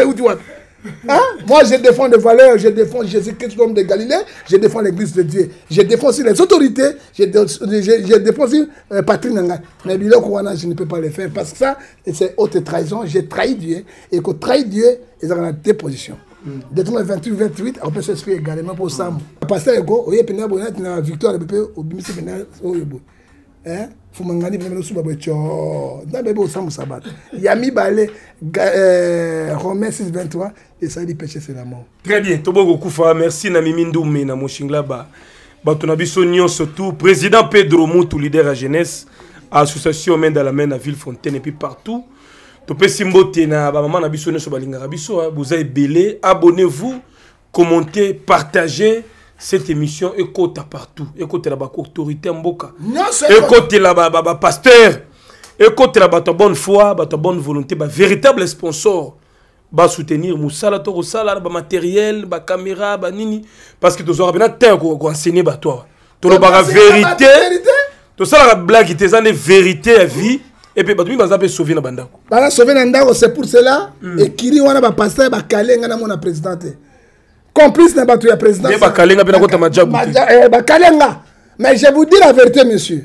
moi je défends des valeurs, je défends Jésus-Christ comme de Galilée, je défends l'église de Dieu, je défends aussi les autorités, je défends aussi Patrick Nanga. Mais je ne peux pas le faire parce que ça, c'est haute trahison. J'ai trahi Dieu et qu'on trahit Dieu, ils ont deux positions. Deutéronome 28, 28, on peut s'exprimer également pour ça. Pasteur Ego, vous avez une victoire au Bimisi Bénin, Fumangani Bénin, au Samu Sabat. Yami Balé, Romains 6, 23, et ça dit péché, c'est la mort. Très bien, Tobogo Koufa, merci Namimi Ndoumé, Namoshingla Ba. Batonabiso Nyon surtout, président Pedro Moutou, leader à jeunesse, association main dans la main à Villefontaine et puis partout. Topé Simbote na maman na biso ne so balinga biso, vous avez belé, abonnez-vous, commentez, partagez cette émission écoute partout. Écoutez la autorité mboka. Écoutez la pasteur. Écoutez la bonne foi, bonne volonté, véritable sponsor. Ba soutenir Moussala to sala ba matériel, ba caméra, ba nini parce que tu auras bien temps ko enseigner ba toi. To ba vérité. To sala blague tes ane vérité à vie. Et puis, tu vas sauver na bandako. Bana sauver na ndako, c'est pour cela. Et Kiri wana ba pasteur ba kalenga na mona présidente. Complice na ba tu ya président. Ba kalenga bina kota majabu. Ba kalenga. Mais je vous dis la vérité, monsieur.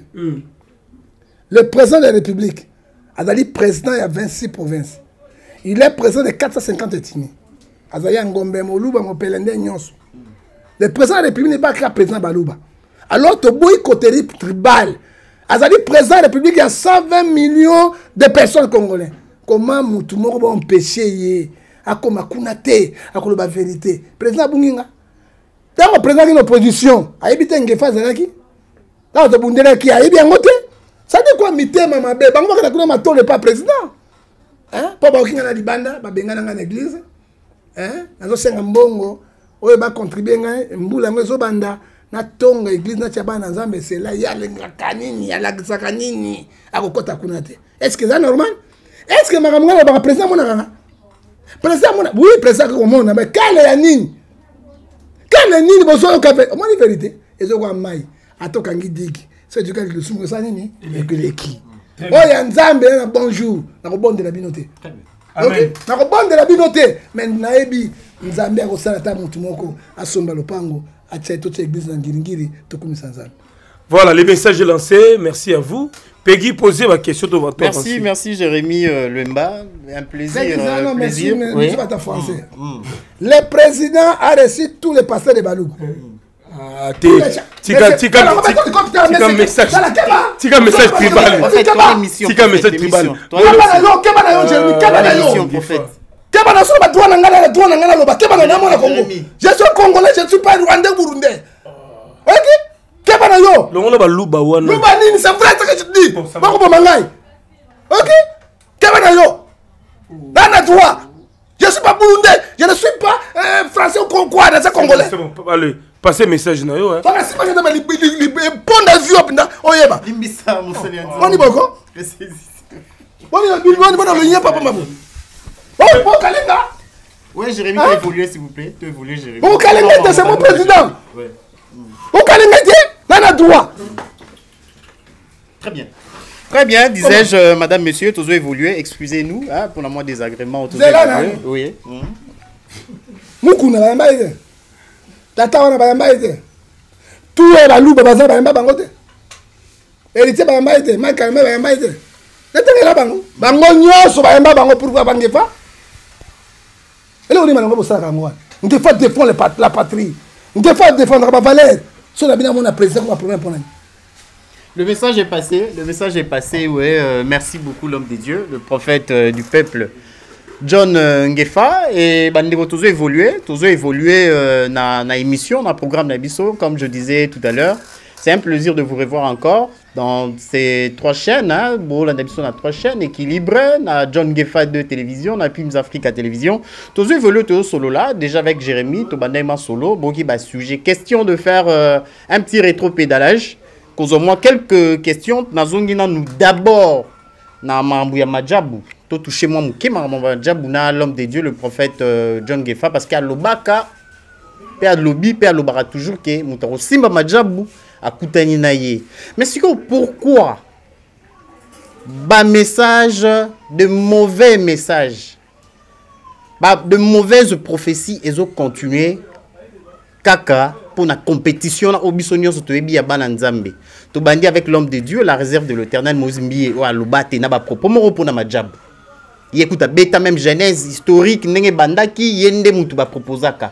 Le président de la République a dit président il y a 26 provinces. Il est président de 450 ethnies. Azaya Ngombe Moluba Mopelende Nyonso. Le président de la République n'est pas que président Balouba. Alors to boy côté tribal. Azali président de la République, il y a 120 millions de personnes congolaises. Comment tout le monde va empêcher à comme kunate, à comme la vérité. Président Bunginga. Dans le président de l'opposition, a évité une phase là-qui. Dans le Bundela qui a bien voté. Ça dit quoi, mité, maman, bé. Bango ka kuna mato le pas président. Hein? Pas ba kinga na libanda, ba benga na l'église. Hein? Nazo senga mbongo, oyo ba contribuer ngai mbula ngezo banda. Na tonga église na tchaba na nzambe c'est là ya lenga kanini ya lakisa kanini akokota kuna te. Est-ce que c'est normal? Est-ce que makamanga ba président mona kanga? Président mona oui président ko mona mais kale ya nini? Kale nini bozo ka fait? Moi la vérité, ezo kwa mai atoka ngi digi. C'est du cas le sumo ça nini? Et que les qui. Oh ya nzambe na bonjour, na ko bonde la binoté. Amen. Na ko bonde la binoté, mais na ebi nzambe ko sala ta mutu moko asomba lopango. Voilà, le message est lancé. Merci à vous. Peggy, posez ma question devant toi. Merci, merci Jérémy Lemba. Un plaisir. Plaisir. Oui. Le président a reçu tous les pasteurs de Balou. Tika message tribal. Tika message tribal. Je suis congolais, je ne suis pas rwandais burundais. Ok? Kebana yo. C'est vrai ce que je dis. Ok? Kebana yo. Nana toi. Je ne suis pas burundais, je ne suis pas français ou quoi, c'est congolais. C'est bon, allez, passez message na yo hein. Toi si pas que les bon avis opina oyeba. Limbisa monseigneur. On y boko? On y papa maman. Oh, Kalinga. Oui, Jérémy, tu évoluer s'il vous plaît. Tu évoluer, Jérémy. Oh, Kalinga, c'est mon président. Oui. Oh, Kalinga, tu as droit. Très bien. Très bien, disais-je, madame, monsieur, tous évoluer. Excusez-nous hein, pour le moins désagrément. Oui. Mukuna, Tata, on a tout est la loupe baza ba bango te héritier ba yamba te Mike Kalemba ba yamba te netenge la bango nyonso ba yamba bango pourquoi bangefa et là on dit mango bosala kango on te faut défendre la patrie on te faut défendre ma valeur so na bina mon président comme premier point. Le message est passé, ouais. Merci beaucoup l'homme des dieux, le prophète du peuple, John Ngefa. Et bandeko toujours évolué na émission, na programme d'Abisso, comme je disais tout à l'heure. C'est un plaisir de vous revoir encore dans ces 3 chaînes. Hein. Bon, l'Abisso a 3 chaînes équilibrées. Na John Ngefa 2 télévision, na Pims Africa télévision. Toujours évolué tout solo là, déjà avec Jérémy, Tobanema solo. Bon, qui sujet. Question de faire un petit rétro-pédalage. Moi, quelques questions. Nous d'abord, na Mambouya Madjabou. To toucher moi Mouké Madjabou na l'homme de Dieu, le prophète John Ngefa, parce qu'à l'Obaka, père Lobi, père Lobara toujours que Moutaro Simba Madjabou a Koutani Naye. Mais c'est pourquoi message, de mauvais messages, de mauvaises prophéties, et ont continué Kaka. Pour la compétition, au Bissonio, Sotoebi, Bananzambe. Tu bandis avec l'homme de Dieu, la réserve de l'éternel, Mozimbi, ou à l'Obate, n'a propos, mon repos na Madjab. Il écoute à bêta même genèse historique, n'est bandaki, yende moutou ba proposaka.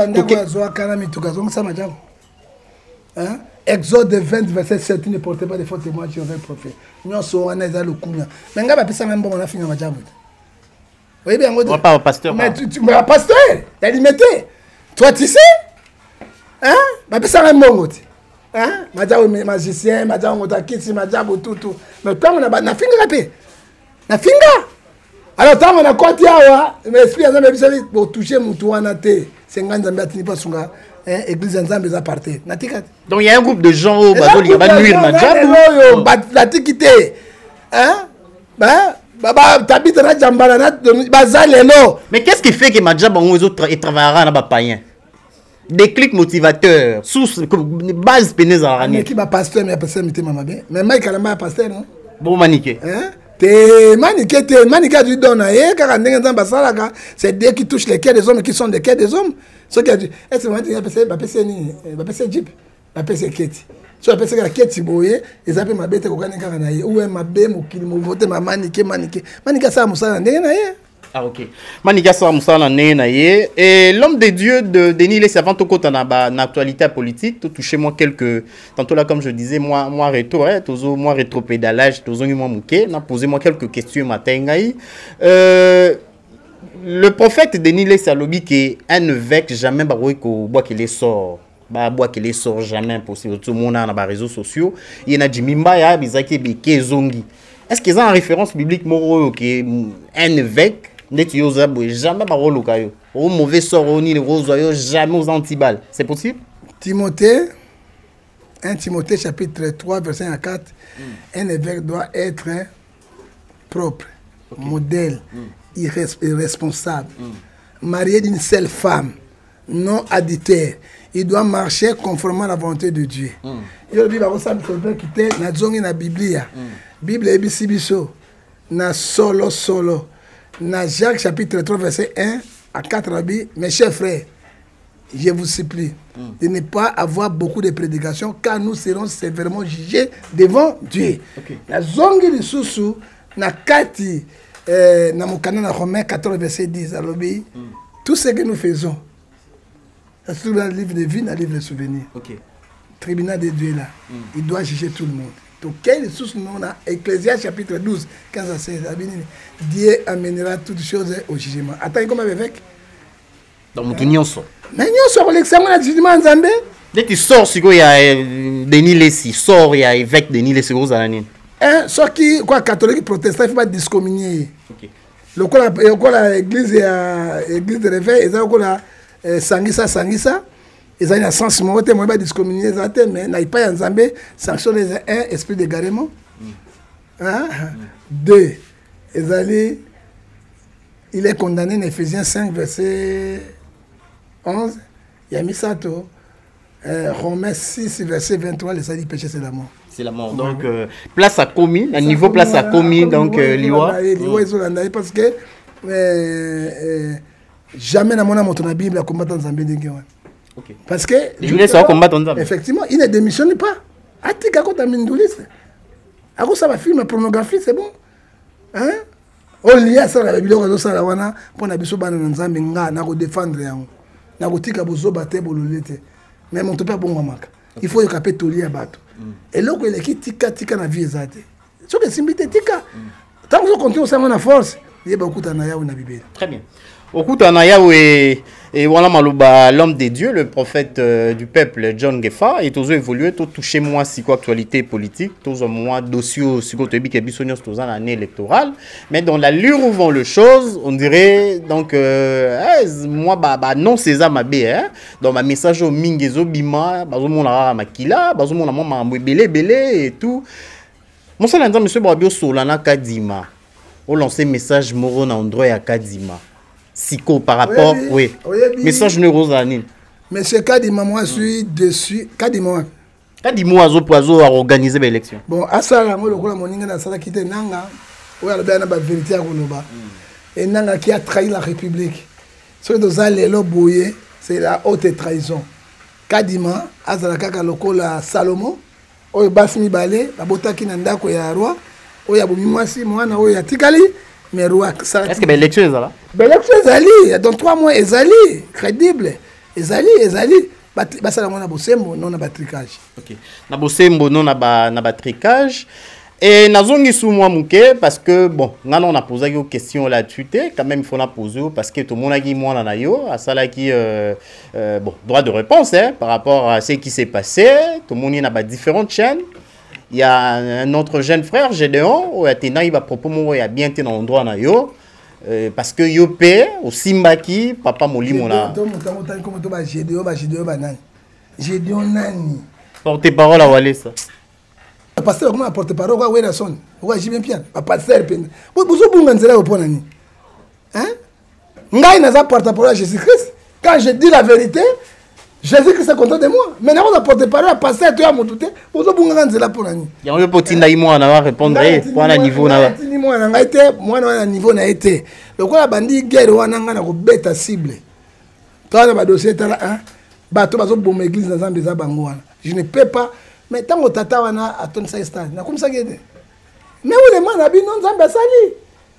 Exode 20, verset 7, ne portez pas de faux témoins sur un prophète. Nous sommes en le Kounia. Mais on a pas ça même bon, on a fini à Madjab. Oui, bien, on pas au pasteur. Mais tu me pasteur, il a dit, mettez. Toi, tu sais? Hein? Bah, ça un bon hein? Madjabo magicien, Madjabo motakiti, Madjabo tout. Mais tant on a na finga rapé. Na finga. Alors tant on a compté awa, mais esprit Nzambe bisabi pour toucher mutu wana te. 50 Nzambe atini pas sunga, hein, église Nzambe za parté. Na tika. Donc il y a un groupe de gens au bazoli va nuire Madjabo. La tikité. Hein? Bah t'habites na Djambala na bazalelo. Mais qu'est-ce qui fait que Madjabo les autres travaillera na ba païen? Déclic motivateur, source, base pénèse à la mais qui va pasteur, mais pasteur, mais Mike Kalemba pasteur, non? Bon, maniqué. Hein? T'es maniqué du don, car c'est Dieu qui touche les cœurs des hommes qui sont des cœurs des hommes. Ce qui a dit, est-ce que c'est Jeep, c'est Keti. So appelle ça Keti Boye, ils appellent ma bête au Canada, ou ma bête, mon vote, ma maniqué, ça, Moussa, ah ok. Manika sa musala naye et l'homme de Dieu de Denis les avant tout côté na actualité politique tout toucher moi quelques tantôt là comme je disais moi rétro toujours moi rétropédalage toujours moi mouké n'a posé moi quelques questions matin le prophète Denis les salobi que un évêque jamais baroui ko bois qu'il sort bois qu'il sort jamais possible tout le monde na réseaux sociaux il y en a Jimimba ya bizaki beke zongi est-ce qu'ils ont en référence biblique moro que un évêque jamais parole au mauvais sort ni les jamais aux antiballes. C'est possible? Timothée 1 Timothée chapitre 3 verset 4 un évêque doit être propre, modèle, irresponsable, marié d'une seule femme, non adultère. Il doit marcher conformément à la volonté de Dieu. Il dit bah ça me quitter na zongi na Biblia. Bible ebisibiso na solo. Dans Jacques chapitre 3 verset 1 à 4, mes chers frères, je vous supplie de ne pas avoir beaucoup de prédications car nous serons sévèrement jugés devant Dieu. La zongi de Soussou, na kati, na mokana na Romains 14 verset 10, tout ce que nous faisons, ça se trouve dans le livre de vie, dans le livre de souvenirs. Tribunal de Dieu là, il doit juger tout le monde. Donc, quelle source nous on a? Ecclésiaste chapitre 12, 15 à 16. Dieu amènera toutes choses au jugement. Attends, comment évêque? Donc, nous sommes. Mais nous sommes l'examen du jugement en Zambé. Dès que tu sors, il y a Denis Lessi. Sort, il y a évêque Denis Lessi. Soit qui, quoi, catholique, protestant, il ne faut pas discommunier. Le quoi, l'église de réveil, il Sangisa. Ils ont un sens, moi, je ne vais pas discommunier, mais il n'y a pas un Zambé, sanctionner un esprit d'égarement. 2, il est condamné en Ephésiens 5, verset 11. Il y a mis ça, Romains 6, verset 23, les salles du péché, c'est la mort. C'est la mort. Donc, place à commis, à niveau place à commis, donc l'IWA. Parce que jamais dans mon Bible, à combattre en Zambé. Okay. Parce que... Je voulais savoir combattre en effectivement, il ne démissionne pas. Atika kota mindoulis. Ako ça va film pornographie, c'est bon. Hein? On lia ça la biloko zo sala wana pour na biso bana nzambe nga na ko défendre yango. Na ko tika bozo baté bololete. Mais mon père bon mamaka. Il faut yokape toli ya bato. Et loko ele ki tika na vie ezate. So que simbite tika. Tant que continue ça na force, il ba okuta na yawo na Bible. Très bien. Okuta na yawo et voilà Malouba, l'homme des dieux, le prophète du peuple John Ngefa, et tous évolué, tout touché moi si quoi actualité politique, tous moi dossier si quoi tu es bisognos tous en année électorale, mais dans la lure où vont les choses, on dirait donc moi non César Mabé hein, dans ma message au Mingezo Bima, bazo mon la makila, bazo mon la maman belé et tout. Mon seul endroit monsieur Babio Solana Kadima, on lancé message moro na endroit à Kadima. Siko par rapport, oui. Message neurosane. Monsieur Kadima, moi je suis dessus. Kadima. Kadima a organisé l'élection. Bon, à ça, moi le moninga na sala kité nanga, ou alors bien la vérité à Koloba. Et nanga qui a trahi la République. Ce que nous allons boyer, c'est la haute trahison. Kadima, azala kaka lokola Salomon, oyo basmi balé, la botaki na ndako ya roi, oyo bomi mwasi mwana oyo ya tikali. Est-ce que l'élection est là? L'élection est allée. Dans 3 mois, est allée. Crédible. Est allée. Ça, on a bosembo, non na batricage. Ok. Na bosembo, non na batricage. Et nazongi sous moi mouké parce que bon, on a posé une question là-dessus. Quand même, il faut la poser parce que tout le monde a dit moi na yo, à ça là qui bon droit de réponse hein, par rapport à ce qui s'est passé. Tout le monde y a différentes chaînes. Il y a un autre jeune frère, Gédéon, il va proposer à bien dans l'endroit parce que Yopé, au Simbaki, papa Moli Mona. Gédéon Nani. Porte-parole à Walé ça. Pasteur, comment porte-parole à Wénason? Ouais, j'y viens bien. Pasteur, vous vous au Ponani. Hein? Ngaï n'a pas porte-parole à Jésus-Christ. Quand je dis la vérité, Jésus-Christ est content de moi. Mais nous porte parole à passer à toi à mon douté. Vous avez besoin de la pour l'année. Il y a un peu de temps à avoir répondre. Pour un niveau na. Moi na niveau na été. Le quoi bandi guerre wana ngana ko beta cible. Toi na dossier tala hein. Bato bazo bomba église na Zambie za bango wana. Je ne peux pas. Mais tant que tata wana à ton stade. Na comme ça guéde. Mais où les man abi non Zambie sali.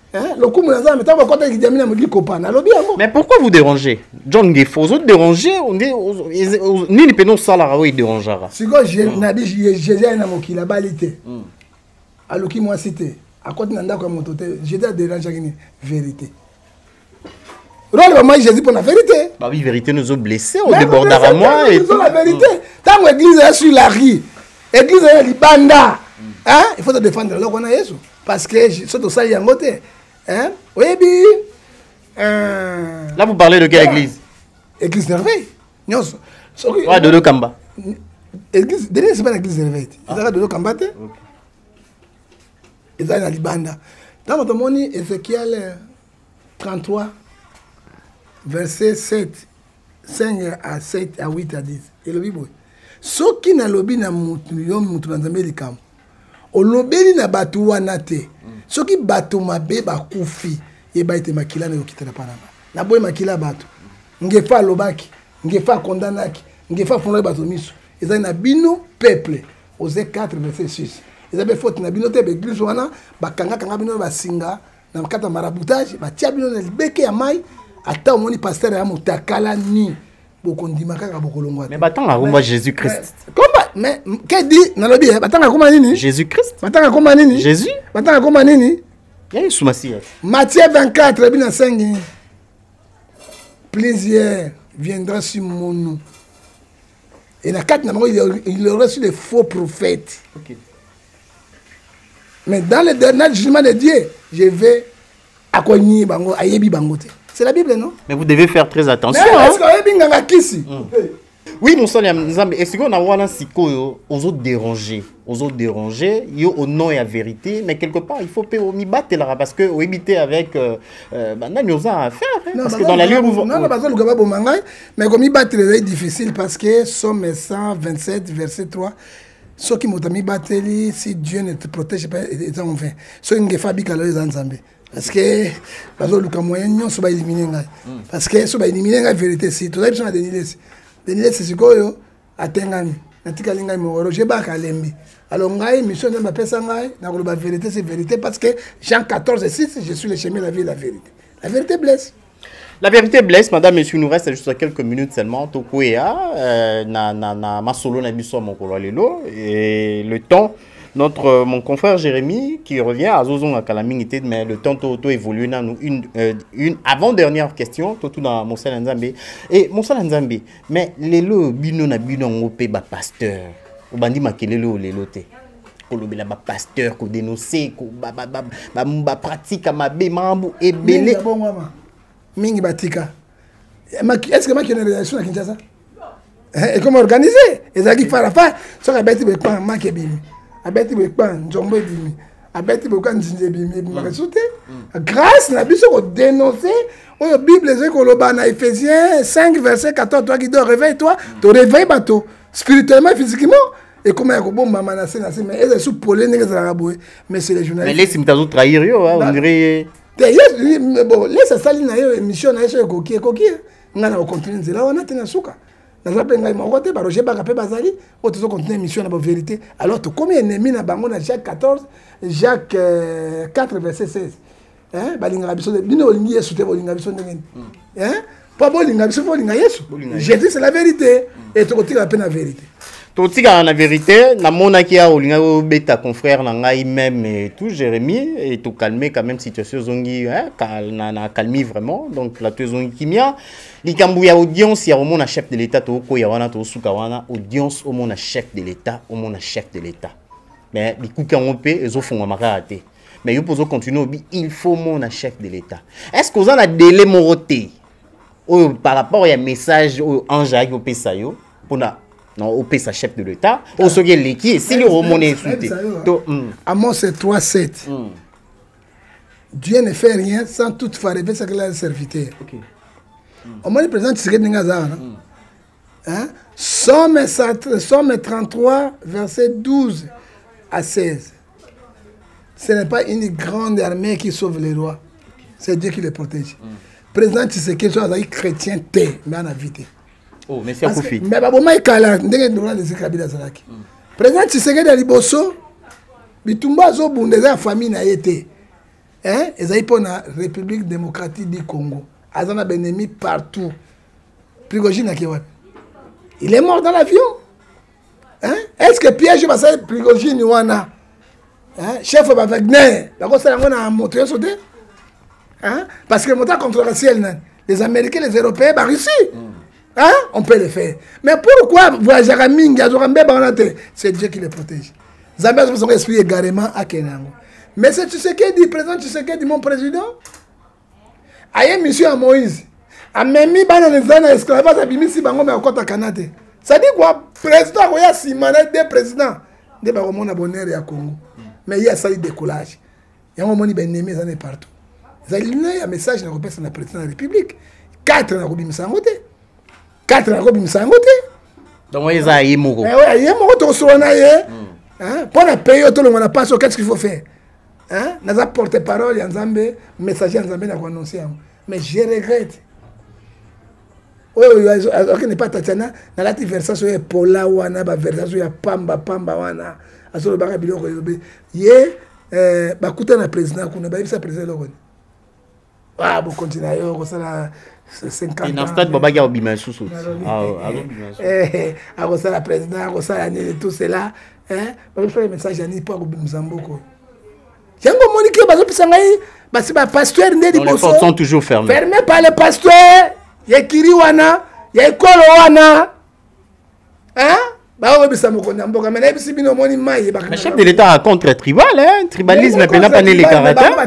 Mais pourquoi vous dérangez? John Ngefa, vous dérangez? Ni les pénons salariés, oui, dérangera. Si j'ai un amour qui l'a balité. Alors qui moi cité. À côté de l'endroit comme j'ai dérangé une vérité. Moi, j'ai dit pour la vérité. Bah oui, vérité nous a blessés, on débordera moi. Et tout. La vérité. Tant que l'église est sur la rue, l'église est libanda. Il faut te défendre. Alors on a Jésus. Parce que surtout ça, il y a un côté. Hein? Oui, là, vous parlez de quelle église? Église Nerveille. Ouais, Dodo Kamba. Église, dernier, c'est pas l'église Nerveille. Ils ont Dodo Kamba. Ils ont la Libanda. Dans votre moni, Ézéchiel 33, verset 7, 5 à 7 à 8 à 10. Et le Bible. Ce qui n'a lobby n'a moutou au lobby n'a batu wanate. Ce qui batu mabe ba kufi. Et ba ite makila na yokite na panama. Na boy makila batu. Ngefa lobaki. Ngefa kondanaki. Ngefa fonle batu miso. Ils ont na bino peuple. Osée 4 verset 6. Ils avaient faute na bino te église wana. Ba kanga bino ba singa. Na kata maraboutage. Ba tia bino na libeke ya mai. Ata omoni pasteur ya mutakala ni. Mais batanga comment Jésus-Christ. Comment mais qu'est dit dans le bien batanga comment nini? Jésus-Christ. Batanga comment nini? Jésus. Batanga comment nini? Il y a une soumacie. Matthieu 24 bien 5. Plaisir viendra sur mon nom. Et la 4 il aurait reçu des faux prophètes. OK. Mais dans le dernier jugement de Dieu, je vais accompagner bango ayebi bangote. C'est la Bible, non? Mais vous devez faire très attention. Oui, mon soeur, est-ce qu'on a un siko aux autres dérangés? Aux autres dérangés, au nom et la vérité, mais quelque part, il faut m'y battre là, parce que vous évitez avec. Nous avons à faire. Parce que dans la lieu où vous. Non, mais comme il battre c'est difficile parce que Somme 127, verset 3. Ceux qui m'ont mis battre, si Dieu ne te protège pas, ils ont fait. Ceux qui ont fait les ensemble. Parce que parce que le moyen non se va éliminer parce que se va éliminer la vérité si tout ça besoin de Denis Sisikoyo atengami natikali ngai mokolo jebaka lembi alors ngai mission de bapesa ngai na koloba vérité c'est vérité parce que Jean 14:6 je suis le chemin la vie et la vérité blesse. La vérité blesse, madame, monsieur, il nous reste juste quelques minutes seulement. Tokoya, na masolo na biso mokolo lelo et le temps. Mon confrère Jérémy qui revient à Zozon à Kalamingité, mais le temps tout évolue. Une avant-dernière question, tout dans Monsala Nzambe. Et Monsala Nzambe, mais lelo bino na bino ngope ba pasteur. Ou bandi makelelo lelo te. Kolobela ba pasteur ko dénoncer ko ba pratique mabe mambu ebele. Mingi batika. Est-ce que ma qui a une relation à Kinshasa? Et comment organiser? Et qui faire la fin? Soit à bête de pan, ma qui bimi. À bête de pan, jombo bimi. À bête de pan, jinje bimi. Grâce à biso ko dénoncer. La Bible dit que dans Ephésiens 5 verset 14, toi qui dors, réveille-toi, te réveille bateau spirituellement, physiquement. Et comment il y a bon maman nassé mais elle est sous pollen mais c'est les journalistes. Mais laisse m'tazou trahir yo, on dirait. Bon, laisse ça na yo émission na yo koki nga na continuer nzela wana tena suka na zape ngai moko te ba Roger Bakape bazali o to continuer émission na ba vérité alors to comme ennemi na bango na Jacques 4 verset 16 hein balinga biso bino lingi yesu te bolinga biso ndenge hein pas bolinga biso bolinga yesu Jésus c'est la vérité et to kotika pe na vérité. Totika la vérité, na mona qui a olinga beta confrère na ngai même et tout Jérémy et tout calmer quand même situation zongi hein na calmer vraiment donc la zongi kimia likambu ya audience ya mona chef de l'état to ko ya wana to suka wana audience au mona chef de l'état mais bikuka ngopé ezo fonga makate mais yo pozo continuer il faut mona chef de l'état est-ce que vous en a délai moroté par rapport à message au anja yo pesa yo pona non, au PSA chef de l'État, au second l'équipe, si le remonte insulté. Amos 3:7. Dieu ne fait rien sans toutefois rêver ce qu'il a serviteur. Au moins, le président Tshisekedi Ningaza. Somme 33, verset 12 à 16. Ce n'est pas une grande armée qui sauve les rois. C'est Dieu qui les protège. Président Tshisekedi soit chrétien, mais en a vité. Oh, mais c'est Koufi. Mais baboma ikala ndenge ndona de Kabila zalaki. Président Tshisekedi aliboso bitumba zo bundeza famille na yete. Hein? Ezai pour la République démocratique du Congo. Azana benemi partout. Prigogine akiwa. Il est mort dans l'avion. Hein? Est-ce que piège va ça Prigogine wana? Hein? Chef de Wagner, la cosa la ngona moto sauté. Hein? Parce que le moteur controversiel les Américains, les Européens, la Russie. Hein? On peut le faire. Mais pourquoi voyager à Mingi, à Zorambe, c'est Dieu qui les protège. Zambia a son esprit égarément à Kenango. Mais c'est Tshisekedi, président Tshisekedi, mon président. Aïe, monsieur Moïse. A même mis dans les années esclavage, a mis si bango mais au côté Canada. Ça dit quoi? Président, il y a 6 manettes de président. De Baromon abonné à Congo. Mais il y a ça, il décollage. Il y a un moment où il y a des ennemis partout. Il y a un message dans le président de la République. 4 dans le Sangote. 4 na kobi msangote donc ils a yemoko ouais yemoko to sona ye hein pour la payer tout le monde pas qu'est-ce qu'il faut faire hein naza porte-parole ya Nzambe messager ya Nzambe na ko annoncer mais je regrette ok n'est pas Tatiana na la versation ya Paula wana ba versation ya pamba wana asolo ba biloko ye ba kuta na président kuna ba bisa président lokoni ah bon continuer yo ko sala 50 ans. Et dans le stade, Baba Gao Bima Soussou. Ah, la président, tout cela. Je fais un message à Nipo Mzamboko. J'ai un monique, les pasteurs sont toujours fermés. Fermés par les pasteurs. Il y a Kiriwana, il y a Kolowana. Hein? Le chef de l'État a contre tribal, hein? Tribalisme, il n'a pas les caractères.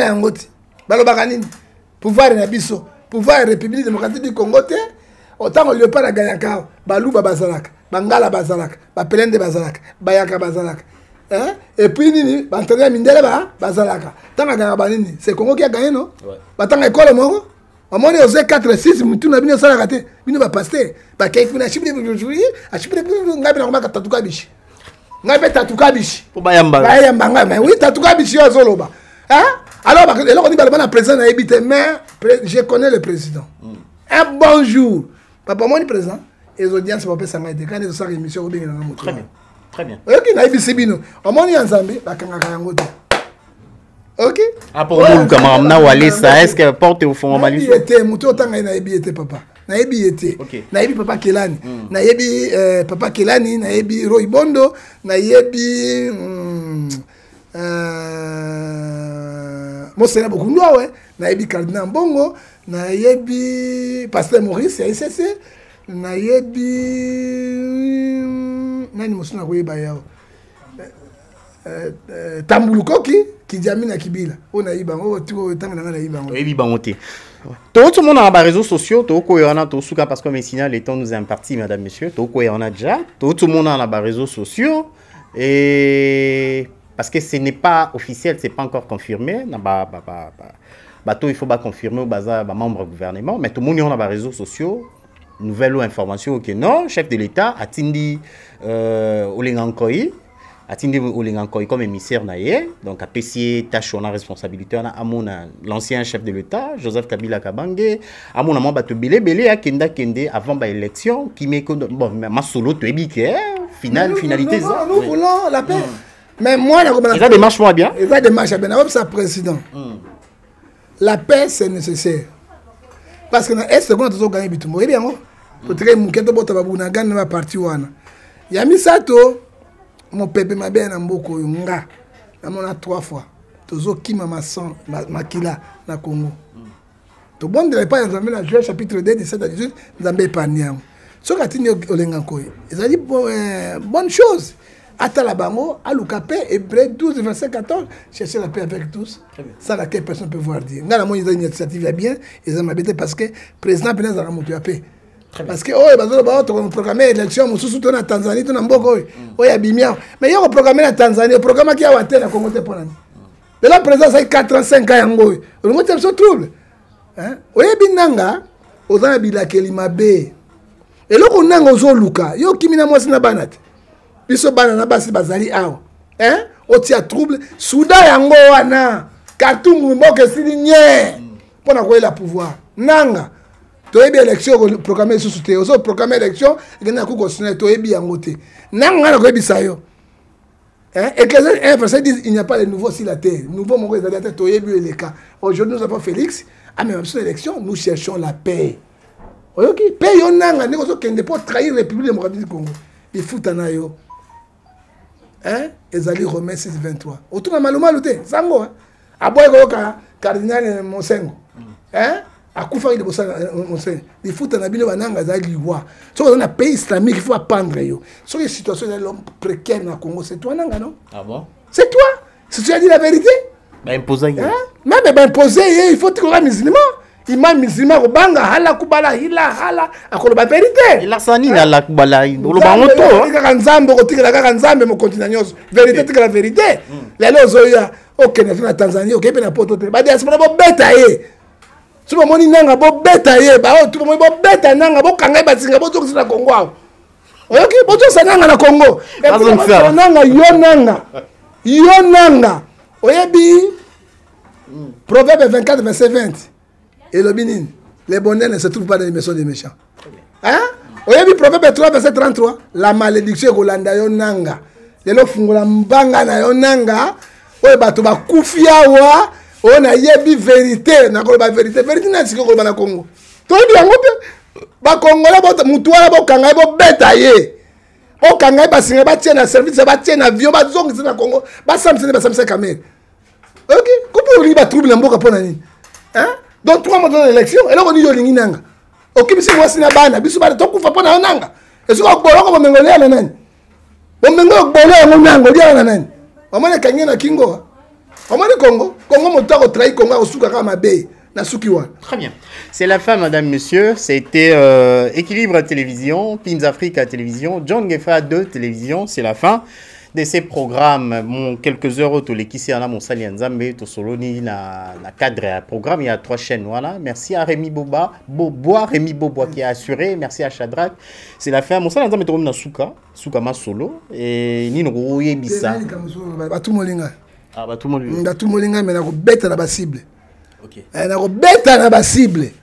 Pouvoir na biso. Pouvoir République démocratique du Congo autant on lui pas la gagner Balouba Bazalak, Bangala Bazalak, Bapelende Bazalak, Bayaka Bazalak. Hein? Et puis nini, Bantania Mindela Bazalaka. Tanga Garabanini, c'est Congo qui a gagné non? Batanga école mongo. On m'a dit 4 6 mutu na bino sala raté. Bino ba pasteur, ba kayfuna chibne bujuri, a chibne ngabe na komaka tatuka bishi. Ngabe tatuka bishi. Pour Bayamba. Bayamba mais oui tatuka bishi ya zoloba. Hein? Alors, on dit que le président a mais je connais le président. Un bon jour, papa, moi, le président, les audiences vont pas s'arrêter. Quand ils ont sa émission, au bien Très bien. Très bien. Ok, na ibisibino. Au moins y ensemble, la kangaka yango te. Ok. Ah pour nous comme amna wale ça est-ce que porte au fond mali. Il était muto tanga na ibi était papa. Na ibi était. Na ibi papa Kelani. Na ibi papa Kelani, na ibi Roy Bondo, na ibi Monseigneur Bokundwa ouais, na ibi Cardinal Mbongo, na ibi Pasteur Maurice ICC, na ibi nani musuna koyeba yao. Tambulukoki Kidjami na Kibila. On a eu bango, tu as eu bango. Oui, bango te. Tout le monde a les réseaux sociaux, tout le monde a tout souka parce que mes signaux, les temps nous impartis, madame, monsieur. Tout le monde a déjà. Tout le monde a les réseaux sociaux. Et parce que ce n'est pas officiel, ce n'est pas encore confirmé. Il faut pas confirmer au bazar membre du gouvernement. Mais tout le monde a les réseaux sociaux. Nouvelle ou information que non, chef de l'État a tindi Olengankoi. Atindi Olengankoi comme émissaire naïe, donc à PC tâche on a responsabilité on a l'ancien chef de l'État Joseph Kabila Kabange à mon amant belé à Kenda Kende avant ba élection qui met bon ma solo to ebiké finalité ça nous voulons la paix mais moi ça démarche moi bien ça démarche bien avec sa président la paix c'est nécessaire parce que na est second to gagner bitumbo et bien pour très muketo bota babuna gana ma parti wana ya misato mon pépé m'a bien en beaucoup nga amona 3 fois tozo kima mason makila na Congo to bon de pas dans la Joël chapitre 2 17 à 18 nzambe paniam so katini Olengankoi ezali bonne chose ata la bango aluka paix Hébreux 12 verset 14 chercher la paix avec tous ça laquelle personne peut voir dire nga la mo initiative ya bien ils ont habité parce que président Benaz a monté la paix. Parce que oh bazo ba to programmer élection mususu to na Tanzanie to na mboko oyo ya bimia mais yo programmer na Tanzanie programme qui a waté na Congo te ponani de la présidence ay 85 ans yango on mo tem so trouble hein oyo binanga ozana bilakeli mabe eloko nanga ozo luka yo kimina mwasi na banate biso bana na basi bazali awo hein otia trouble souda yango wana katungu mboke sili nye pona ko la pouvoir nanga toyebi élection programmé sous te ozo programmé élection ngena ku continuer toyebi yango te nanga na koyebi sayo hein Ecclésiaste 1 verset 10 il n'y a pas de nouveau sur la terre nouveau moko ezali ata toyebi le cas aujourd'hui nous avons Félix à même sur l'élection nous cherchons la paix OK paix yo nanga ndeko zo kende pour trahir la République démocratique du Congo il fout na yo hein ezali Romains 6:23 autour na malumalu te sango hein aboye ko ka cardinal Monsengo hein akufa ile bosa Monsengo il fout na bino bananga za liwa so dans un pays islamique il faut apprendre yo so les situations de l'homme précaire na Congo c'est toi nanga non ah bon c'est toi si tu as dit la vérité bah imposer hein même ben imposer il faut que les musulmans imam musulman ko banga hala kubala hila hala akolo ba vérité il a sani na la kubala lo ba moto ka nzambe ko tikela ka nzambe mo continent nyos vérité tikela vérité lelo zoya OK na Tanzanie OK pe na poto te ba diaspora bo beta ye suba moni nanga bo beta ye ba o tu mo bo beta nanga bo kanga ba singa bo tokisa na Congo awo OK bo to sananga na Congo e nanga yo nanga oyebi Proverbe 24 verset 20 et le binin les bonheurs ne se trouvent pas dans les maisons des méchants hein oyebi Proverbe 3 verset 33 la malédiction kolanda yo nanga lelo fungola mbanga na yo nanga oye bato ba kufia wa on a yebi vérité na ko ba vérité na siko ko na Congo to bi yango pe ba Congola ba mutu wala ba kanga bo beta ye o kanga ba singa ba tiena service ba tiena avion ba zongi na Congo ba samse kamera OK ko li ba trouble na mboka pona ni hein donc 3 mois dans l'élection et là on dit yo lingi nanga OK bisi mwasi na bana biso ba to kufa pona nanga ezo ko boloko bo mengolea na nani bo mengo boloko ngo nanga dia na nani omone kanye na kingo omone Congo motako trahi Congo osuka kama mabe na suki wana. Très bien. C'est la fin madame monsieur, c'était Équilibre Télévision, Pins Africa Télévision, John Ngefa 2 Télévision, c'est la fin de ces programmes. Mon quelques heures autour les qui c'est là mon sali nzambe to soloni na cadre à programme, il y a 3 chaînes voilà. Merci à Rémi Bobois qui a assuré, merci à Shadrach. C'est la fin mon sali nzambe to na suka ma solo et ni no yebisa. Ba tout molinga. Ah ba tout molinga mais na ko beta na ba cible. OK. Na ko beta na ba cible.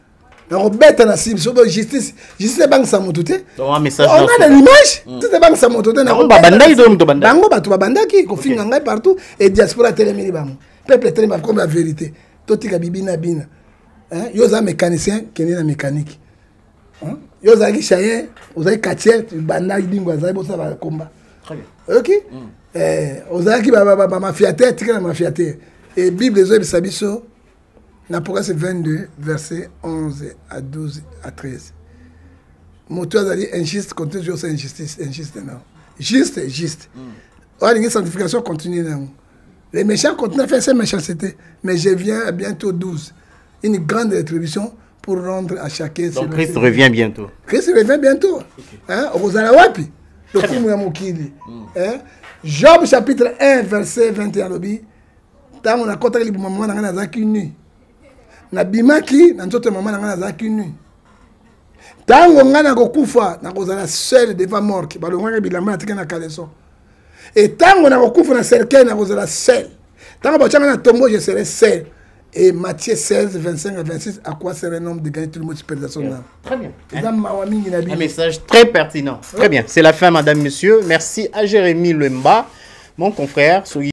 On bête na cible sur justice banque sa moto te un message on a de l'image tout banque sa moto te na babanda ido mto banda bango batu babandaki ko finga ngai partout et diaspora telemini bango peuple telemini comme la vérité totika bibina bina hein yoza mécanicien kene na mécanique hein yoza ki chaye oza quartier banda idingo za bo sa ba combat très bien OK oza ki ba mafiateur tika na mafiateur et bible zo bisabiso L'Apocalypse 22, versets 11 à 12 à 13. Moteur a dit injuste, continue sur injustice, injuste non. Juste, juste. On a une sanctification continue. Les méchants continuent à faire ces méchancetés, mais je viens à bientôt 12. Une grande rétribution pour rendre à chacun. Donc Christ revient bientôt. Christ revient bientôt. Hein? Rosala Wapi. Le Kumu Mokili. Job chapitre 1, verset 21. Tant on a contacté le moment dans la nuit. Na bimaki na nzoto mama na ngana zaki nu tango ngana kokufa na kozala seul devant mort balongaka bilamba tika na kaleson et tango na kokufa na cercueil na kozala seul tango bachanga na tombeau je serai seul et Matthieu 16 25 à 26 à quoi sert un homme de gagner tout le monde sur son âme. Très bien. Un message très pertinent. Très bien. C'est la fin madame monsieur. Merci à Jérémy Lemba mon confrère.